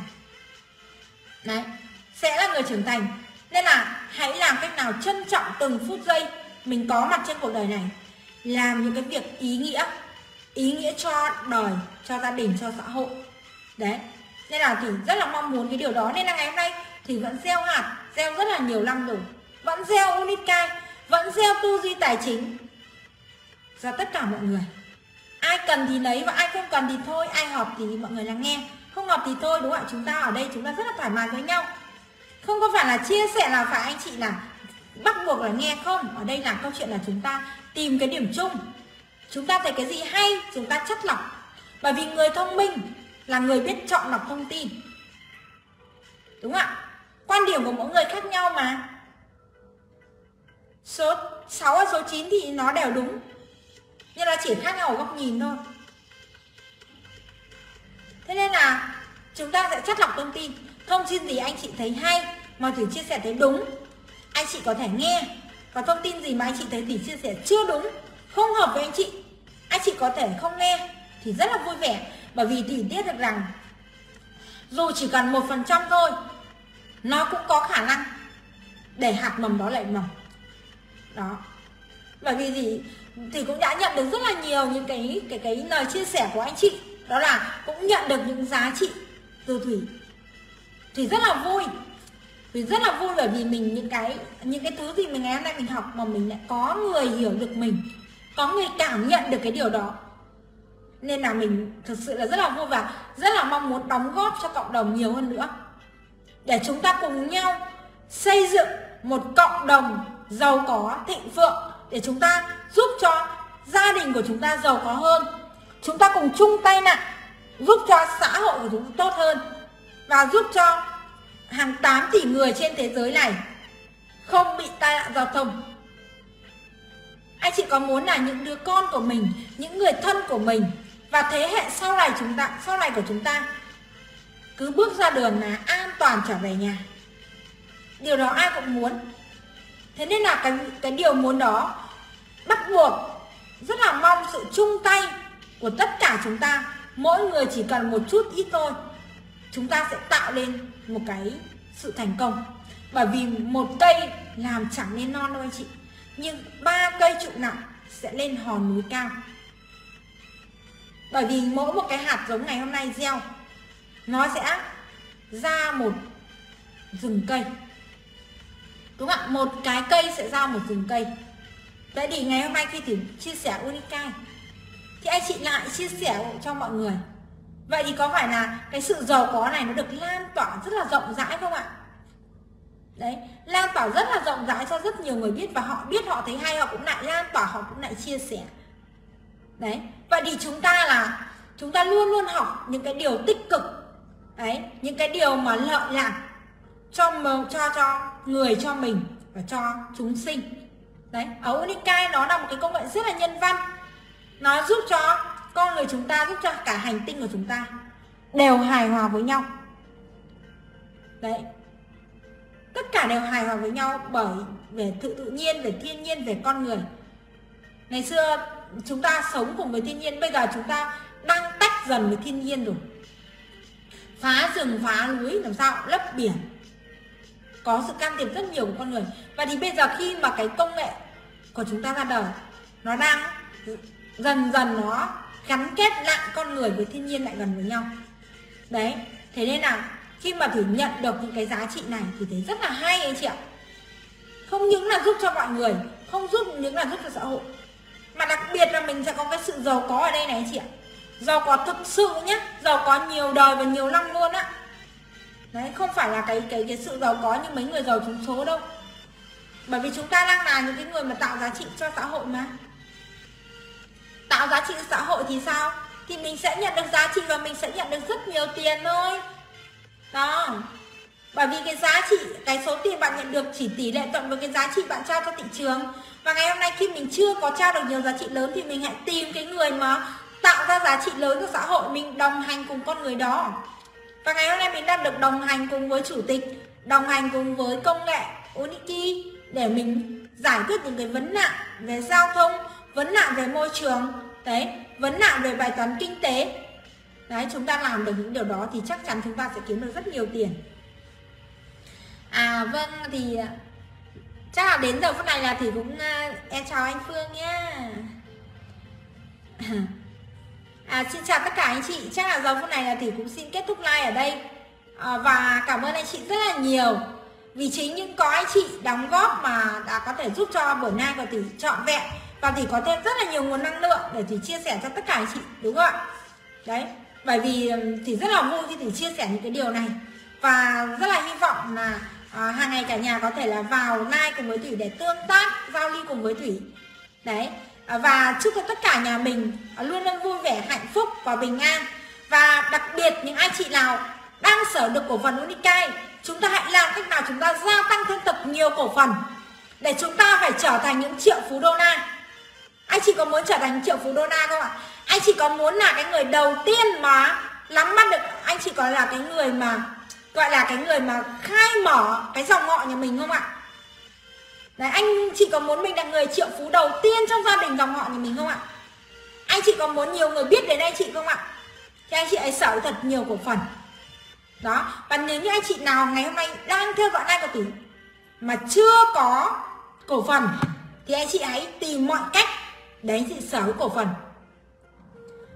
Đấy, sẽ là người trưởng thành. Nên là hãy làm cách nào trân trọng từng phút giây mình có mặt trên cuộc đời này, làm những cái việc ý nghĩa cho đời, cho gia đình, cho xã hội. Đấy, nên là thì rất là mong muốn cái điều đó. Nên là ngày hôm nay thì vẫn gieo hạt, gieo rất là nhiều năm rồi, vẫn gieo Unicai, vẫn gieo tư duy tài chính cho tất cả mọi người. Ai cần thì lấy, và ai không cần thì thôi, ai hợp thì mọi người lắng nghe, không hợp thì thôi, đúng không ạ? Chúng ta ở đây chúng ta rất là thoải mái với nhau, không có phải là chia sẻ là phải anh chị là bắt buộc là nghe, không. Ở đây là câu chuyện là chúng ta tìm cái điểm chung, chúng ta thấy cái gì hay chúng ta chất lọc. Bởi vì người thông minh là người biết chọn lọc thông tin, đúng không ạ? Quan điểm của mỗi người khác nhau mà. Số 6 và số 9 thì nó đều đúng, nhưng là chỉ khác nhau ở góc nhìn thôi. Thế nên là chúng ta sẽ chất lọc thông tin. Thông tin gì anh chị thấy hay mà Thủy chia sẻ thấy đúng, anh chị có thể nghe. Và thông tin gì mà anh chị thấy Thủy chia sẻ chưa đúng, không hợp với anh chị có thể không nghe, thì rất là vui vẻ. Bởi vì Thủy biết được rằng dù chỉ cần 1% thôi, nó cũng có khả năng để hạt mầm đó lại mầm. Đó. Bởi vì gì? Thì cũng đã nhận được rất là nhiều những cái lời chia sẻ của anh chị. Đó là cũng nhận được những giá trị từ Thủy. Thủy rất là vui. Thủy rất là vui bởi vì mình những cái thứ gì mình ngày hôm nay mình học mà mình lại có người hiểu được mình, có người cảm nhận được cái điều đó. Nên là mình thực sự là rất là vui và rất là mong muốn đóng góp cho cộng đồng nhiều hơn nữa. Để chúng ta cùng nhau xây dựng một cộng đồng giàu có, thịnh vượng, để chúng ta giúp cho gia đình của chúng ta giàu có hơn. Chúng ta cùng chung tay lại giúp cho xã hội của chúng ta tốt hơn và giúp cho hàng 8 tỷ người trên thế giới này không bị tai nạn giao thông. Anh chị có muốn là những đứa con của mình, những người thân của mình và thế hệ sau này của chúng ta cứ bước ra đường là an toàn trở về nhà. Điều đó ai cũng muốn. Thế nên là cái điều muốn đó bắt buộc rất là mong sự chung tay của tất cả chúng ta. Mỗi người chỉ cần một chút ít thôi, chúng ta sẽ tạo lên một cái sự thành công. Bởi vì một cây làm chẳng nên non đâu anh chị, nhưng 3 cây trụ nặng sẽ lên hòn núi cao. Bởi vì mỗi một cái hạt giống ngày hôm nay gieo, nó sẽ ra một rừng cây. Đúng không ạ? Một cái cây sẽ ra một rừng cây. Vậy thì ngày hôm nay khi thử chia sẻ Unicai thì anh chị lại chia sẻ cho mọi người. Vậy thì có phải là cái sự giàu có này nó được lan tỏa rất là rộng rãi không ạ? Đấy, lan tỏa rất là rộng rãi cho rất nhiều người biết, và họ biết, họ thấy hay, họ cũng lại lan tỏa, họ cũng lại chia sẻ. Đấy, vậy thì chúng ta luôn luôn học những cái điều tích cực. Đấy, những cái điều mà lợi lạc cho người, cho mình và cho chúng sinh. Đấy, ở Unicai nó là một cái công nghệ rất là nhân văn. Nó giúp cho con người chúng ta, giúp cho cả hành tinh của chúng ta đều hài hòa với nhau. Đấy, tất cả đều hài hòa với nhau bởi về tự nhiên, về thiên nhiên, về con người. Ngày xưa chúng ta sống cùng với thiên nhiên, bây giờ chúng ta đang tách dần với thiên nhiên rồi. Phá rừng, phá núi, làm sao lấp biển, có sự can thiệp rất nhiều của con người. Và thì bây giờ khi mà cái công nghệ của chúng ta ra đời, nó đang dần dần nó gắn kết lại con người với thiên nhiên lại gần với nhau. Đấy, thế nên là khi mà thử nhận được những cái giá trị này thì thấy rất là hay anh chị ạ. Không những là giúp cho mọi người, không những là giúp cho xã hội, mà đặc biệt là mình sẽ có cái sự giàu có ở đây này anh chị ạ. Giàu có thực sự nhé, giàu có nhiều đời và nhiều năm luôn á. Đấy, không phải là cái sự giàu có như mấy người giàu trúng số đâu. Bởi vì chúng ta đang là những cái người mà tạo giá trị cho xã hội mà. Tạo giá trị cho xã hội thì sao? Thì mình sẽ nhận được giá trị và mình sẽ nhận được rất nhiều tiền thôi. Đó. Bởi vì cái giá trị, cái số tiền bạn nhận được chỉ tỷ lệ thuận với cái giá trị bạn trao cho thị trường. Và ngày hôm nay khi mình chưa có trao được nhiều giá trị lớn thì mình hãy tìm cái người mà tạo ra giá trị lớn cho xã hội, mình đồng hành cùng con người đó. Và ngày hôm nay mình đang được đồng hành cùng với chủ tịch, đồng hành cùng với công nghệ Uniki để mình giải quyết những cái vấn nạn về giao thông, vấn nạn về môi trường, đấy, vấn nạn về bài toán kinh tế. Đấy, chúng ta làm được những điều đó thì chắc chắn chúng ta sẽ kiếm được rất nhiều tiền. Vâng, thì chắc là đến giờ phút này là thì cũng em chào anh Phương nhé. Xin chào tất cả anh chị. Chắc là giờ phút này là thì cũng xin kết thúc live ở đây. Và cảm ơn anh chị rất là nhiều. Vì chính những có anh chị đóng góp mà đã có thể giúp cho buổi nay của Thủy trọn vẹn, và Thủy có thêm rất là nhiều nguồn năng lượng để Thủy chia sẻ cho tất cả anh chị, đúng không ạ? Đấy, bởi vì Thủy rất là vui khi Thủy chia sẻ những cái điều này. Và rất là hy vọng là hàng ngày cả nhà có thể là vào live cùng với Thủy để tương tác, giao lưu cùng với Thủy. Đấy, và chúc cho tất cả nhà mình luôn luôn vui vẻ, hạnh phúc và bình an. Và đặc biệt những anh chị nào đang sở được cổ phần Unicai, chúng ta hãy làm cách nào chúng ta gia tăng thêm thật nhiều cổ phần để chúng ta phải trở thành những triệu phú đô la. Anh chị có muốn trở thành triệu phú đô la không ạ? Anh chị có muốn là cái người đầu tiên mà nắm bắt được, anh chị có là cái người mà gọi là cái người mà khai mở cái dòng họ nhà mình không ạ? Đấy, anh chị có muốn mình là người triệu phú đầu tiên trong gia đình dòng họ nhà mình không ạ? Anh chị có muốn nhiều người biết đến anh chị không ạ? Thì anh chị hãy sở thật nhiều cổ phần. Đó, và nếu như anh chị nào ngày hôm nay đang theo dõi live của Thủy mà chưa có cổ phần thì anh chị hãy tìm mọi cách để anh chị sở hữu cổ phần.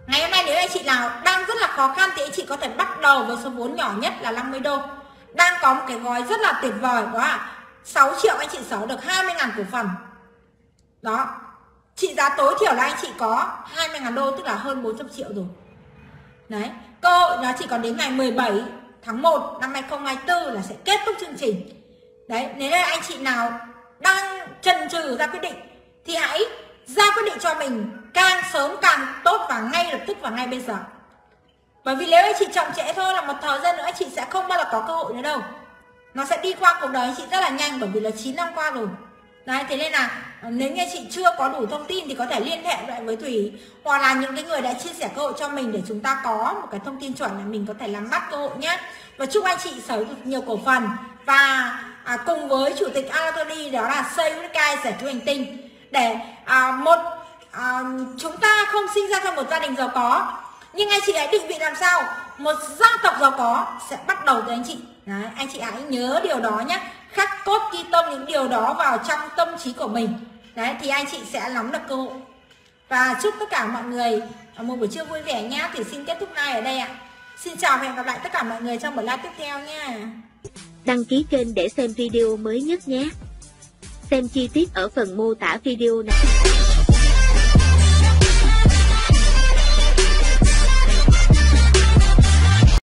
Ngày hôm nay nếu anh chị nào đang rất là khó khăn thì anh chị có thể bắt đầu với số vốn nhỏ nhất là 50 đô. Đang có một cái gói rất là tuyệt vời đó ạ. 6 triệu anh chị sở được 20.000 cổ phần. Đó. Trị giá tối thiểu là anh chị có 20.000 đô, tức là hơn 400 triệu rồi. Đấy, cơ hội nó chỉ còn đến ngày 17 tháng 1 năm 2024 là sẽ kết thúc chương trình. Đấy, nếu là anh chị nào đang chần chừ ra quyết định thì hãy ra quyết định cho mình càng sớm càng tốt và ngay lập tức và ngay bây giờ. Bởi vì nếu anh chị chậm trễ thôi là một thời gian nữa anh chị sẽ không bao giờ có cơ hội nữa đâu. Nó sẽ đi qua cuộc đời anh chị rất là nhanh, bởi vì là 9 năm qua rồi. Đấy, thế nên là nếu như chị chưa có đủ thông tin thì có thể liên hệ lại với Thủy hoặc là những cái người đã chia sẻ cơ hội cho mình để chúng ta có một cái thông tin chuẩn để mình có thể nắm bắt cơ hội nhé. Và chúc anh chị sở hữu được nhiều cổ phần và cùng với chủ tịch Anatoly đó là xây với cai giải cứu hành tinh để chúng ta không sinh ra trong một gia đình giàu có, nhưng anh chị hãy định vị làm sao một gia tộc giàu có sẽ bắt đầu từ anh chị. Đấy, anh chị hãy nhớ điều đó nhé, khắc cốt ghi tâm những điều đó vào trong tâm trí của mình. Đấy, thì anh chị sẽ nắm được cơ hội. Và chúc tất cả mọi người một buổi trưa vui vẻ nhé. Thì xin kết thúc live ở đây ạ. Xin chào và hẹn gặp lại tất cả mọi người trong buổi live tiếp theo nha. Đăng ký kênh để xem video mới nhất nhé. Xem chi tiết ở phần mô tả video này.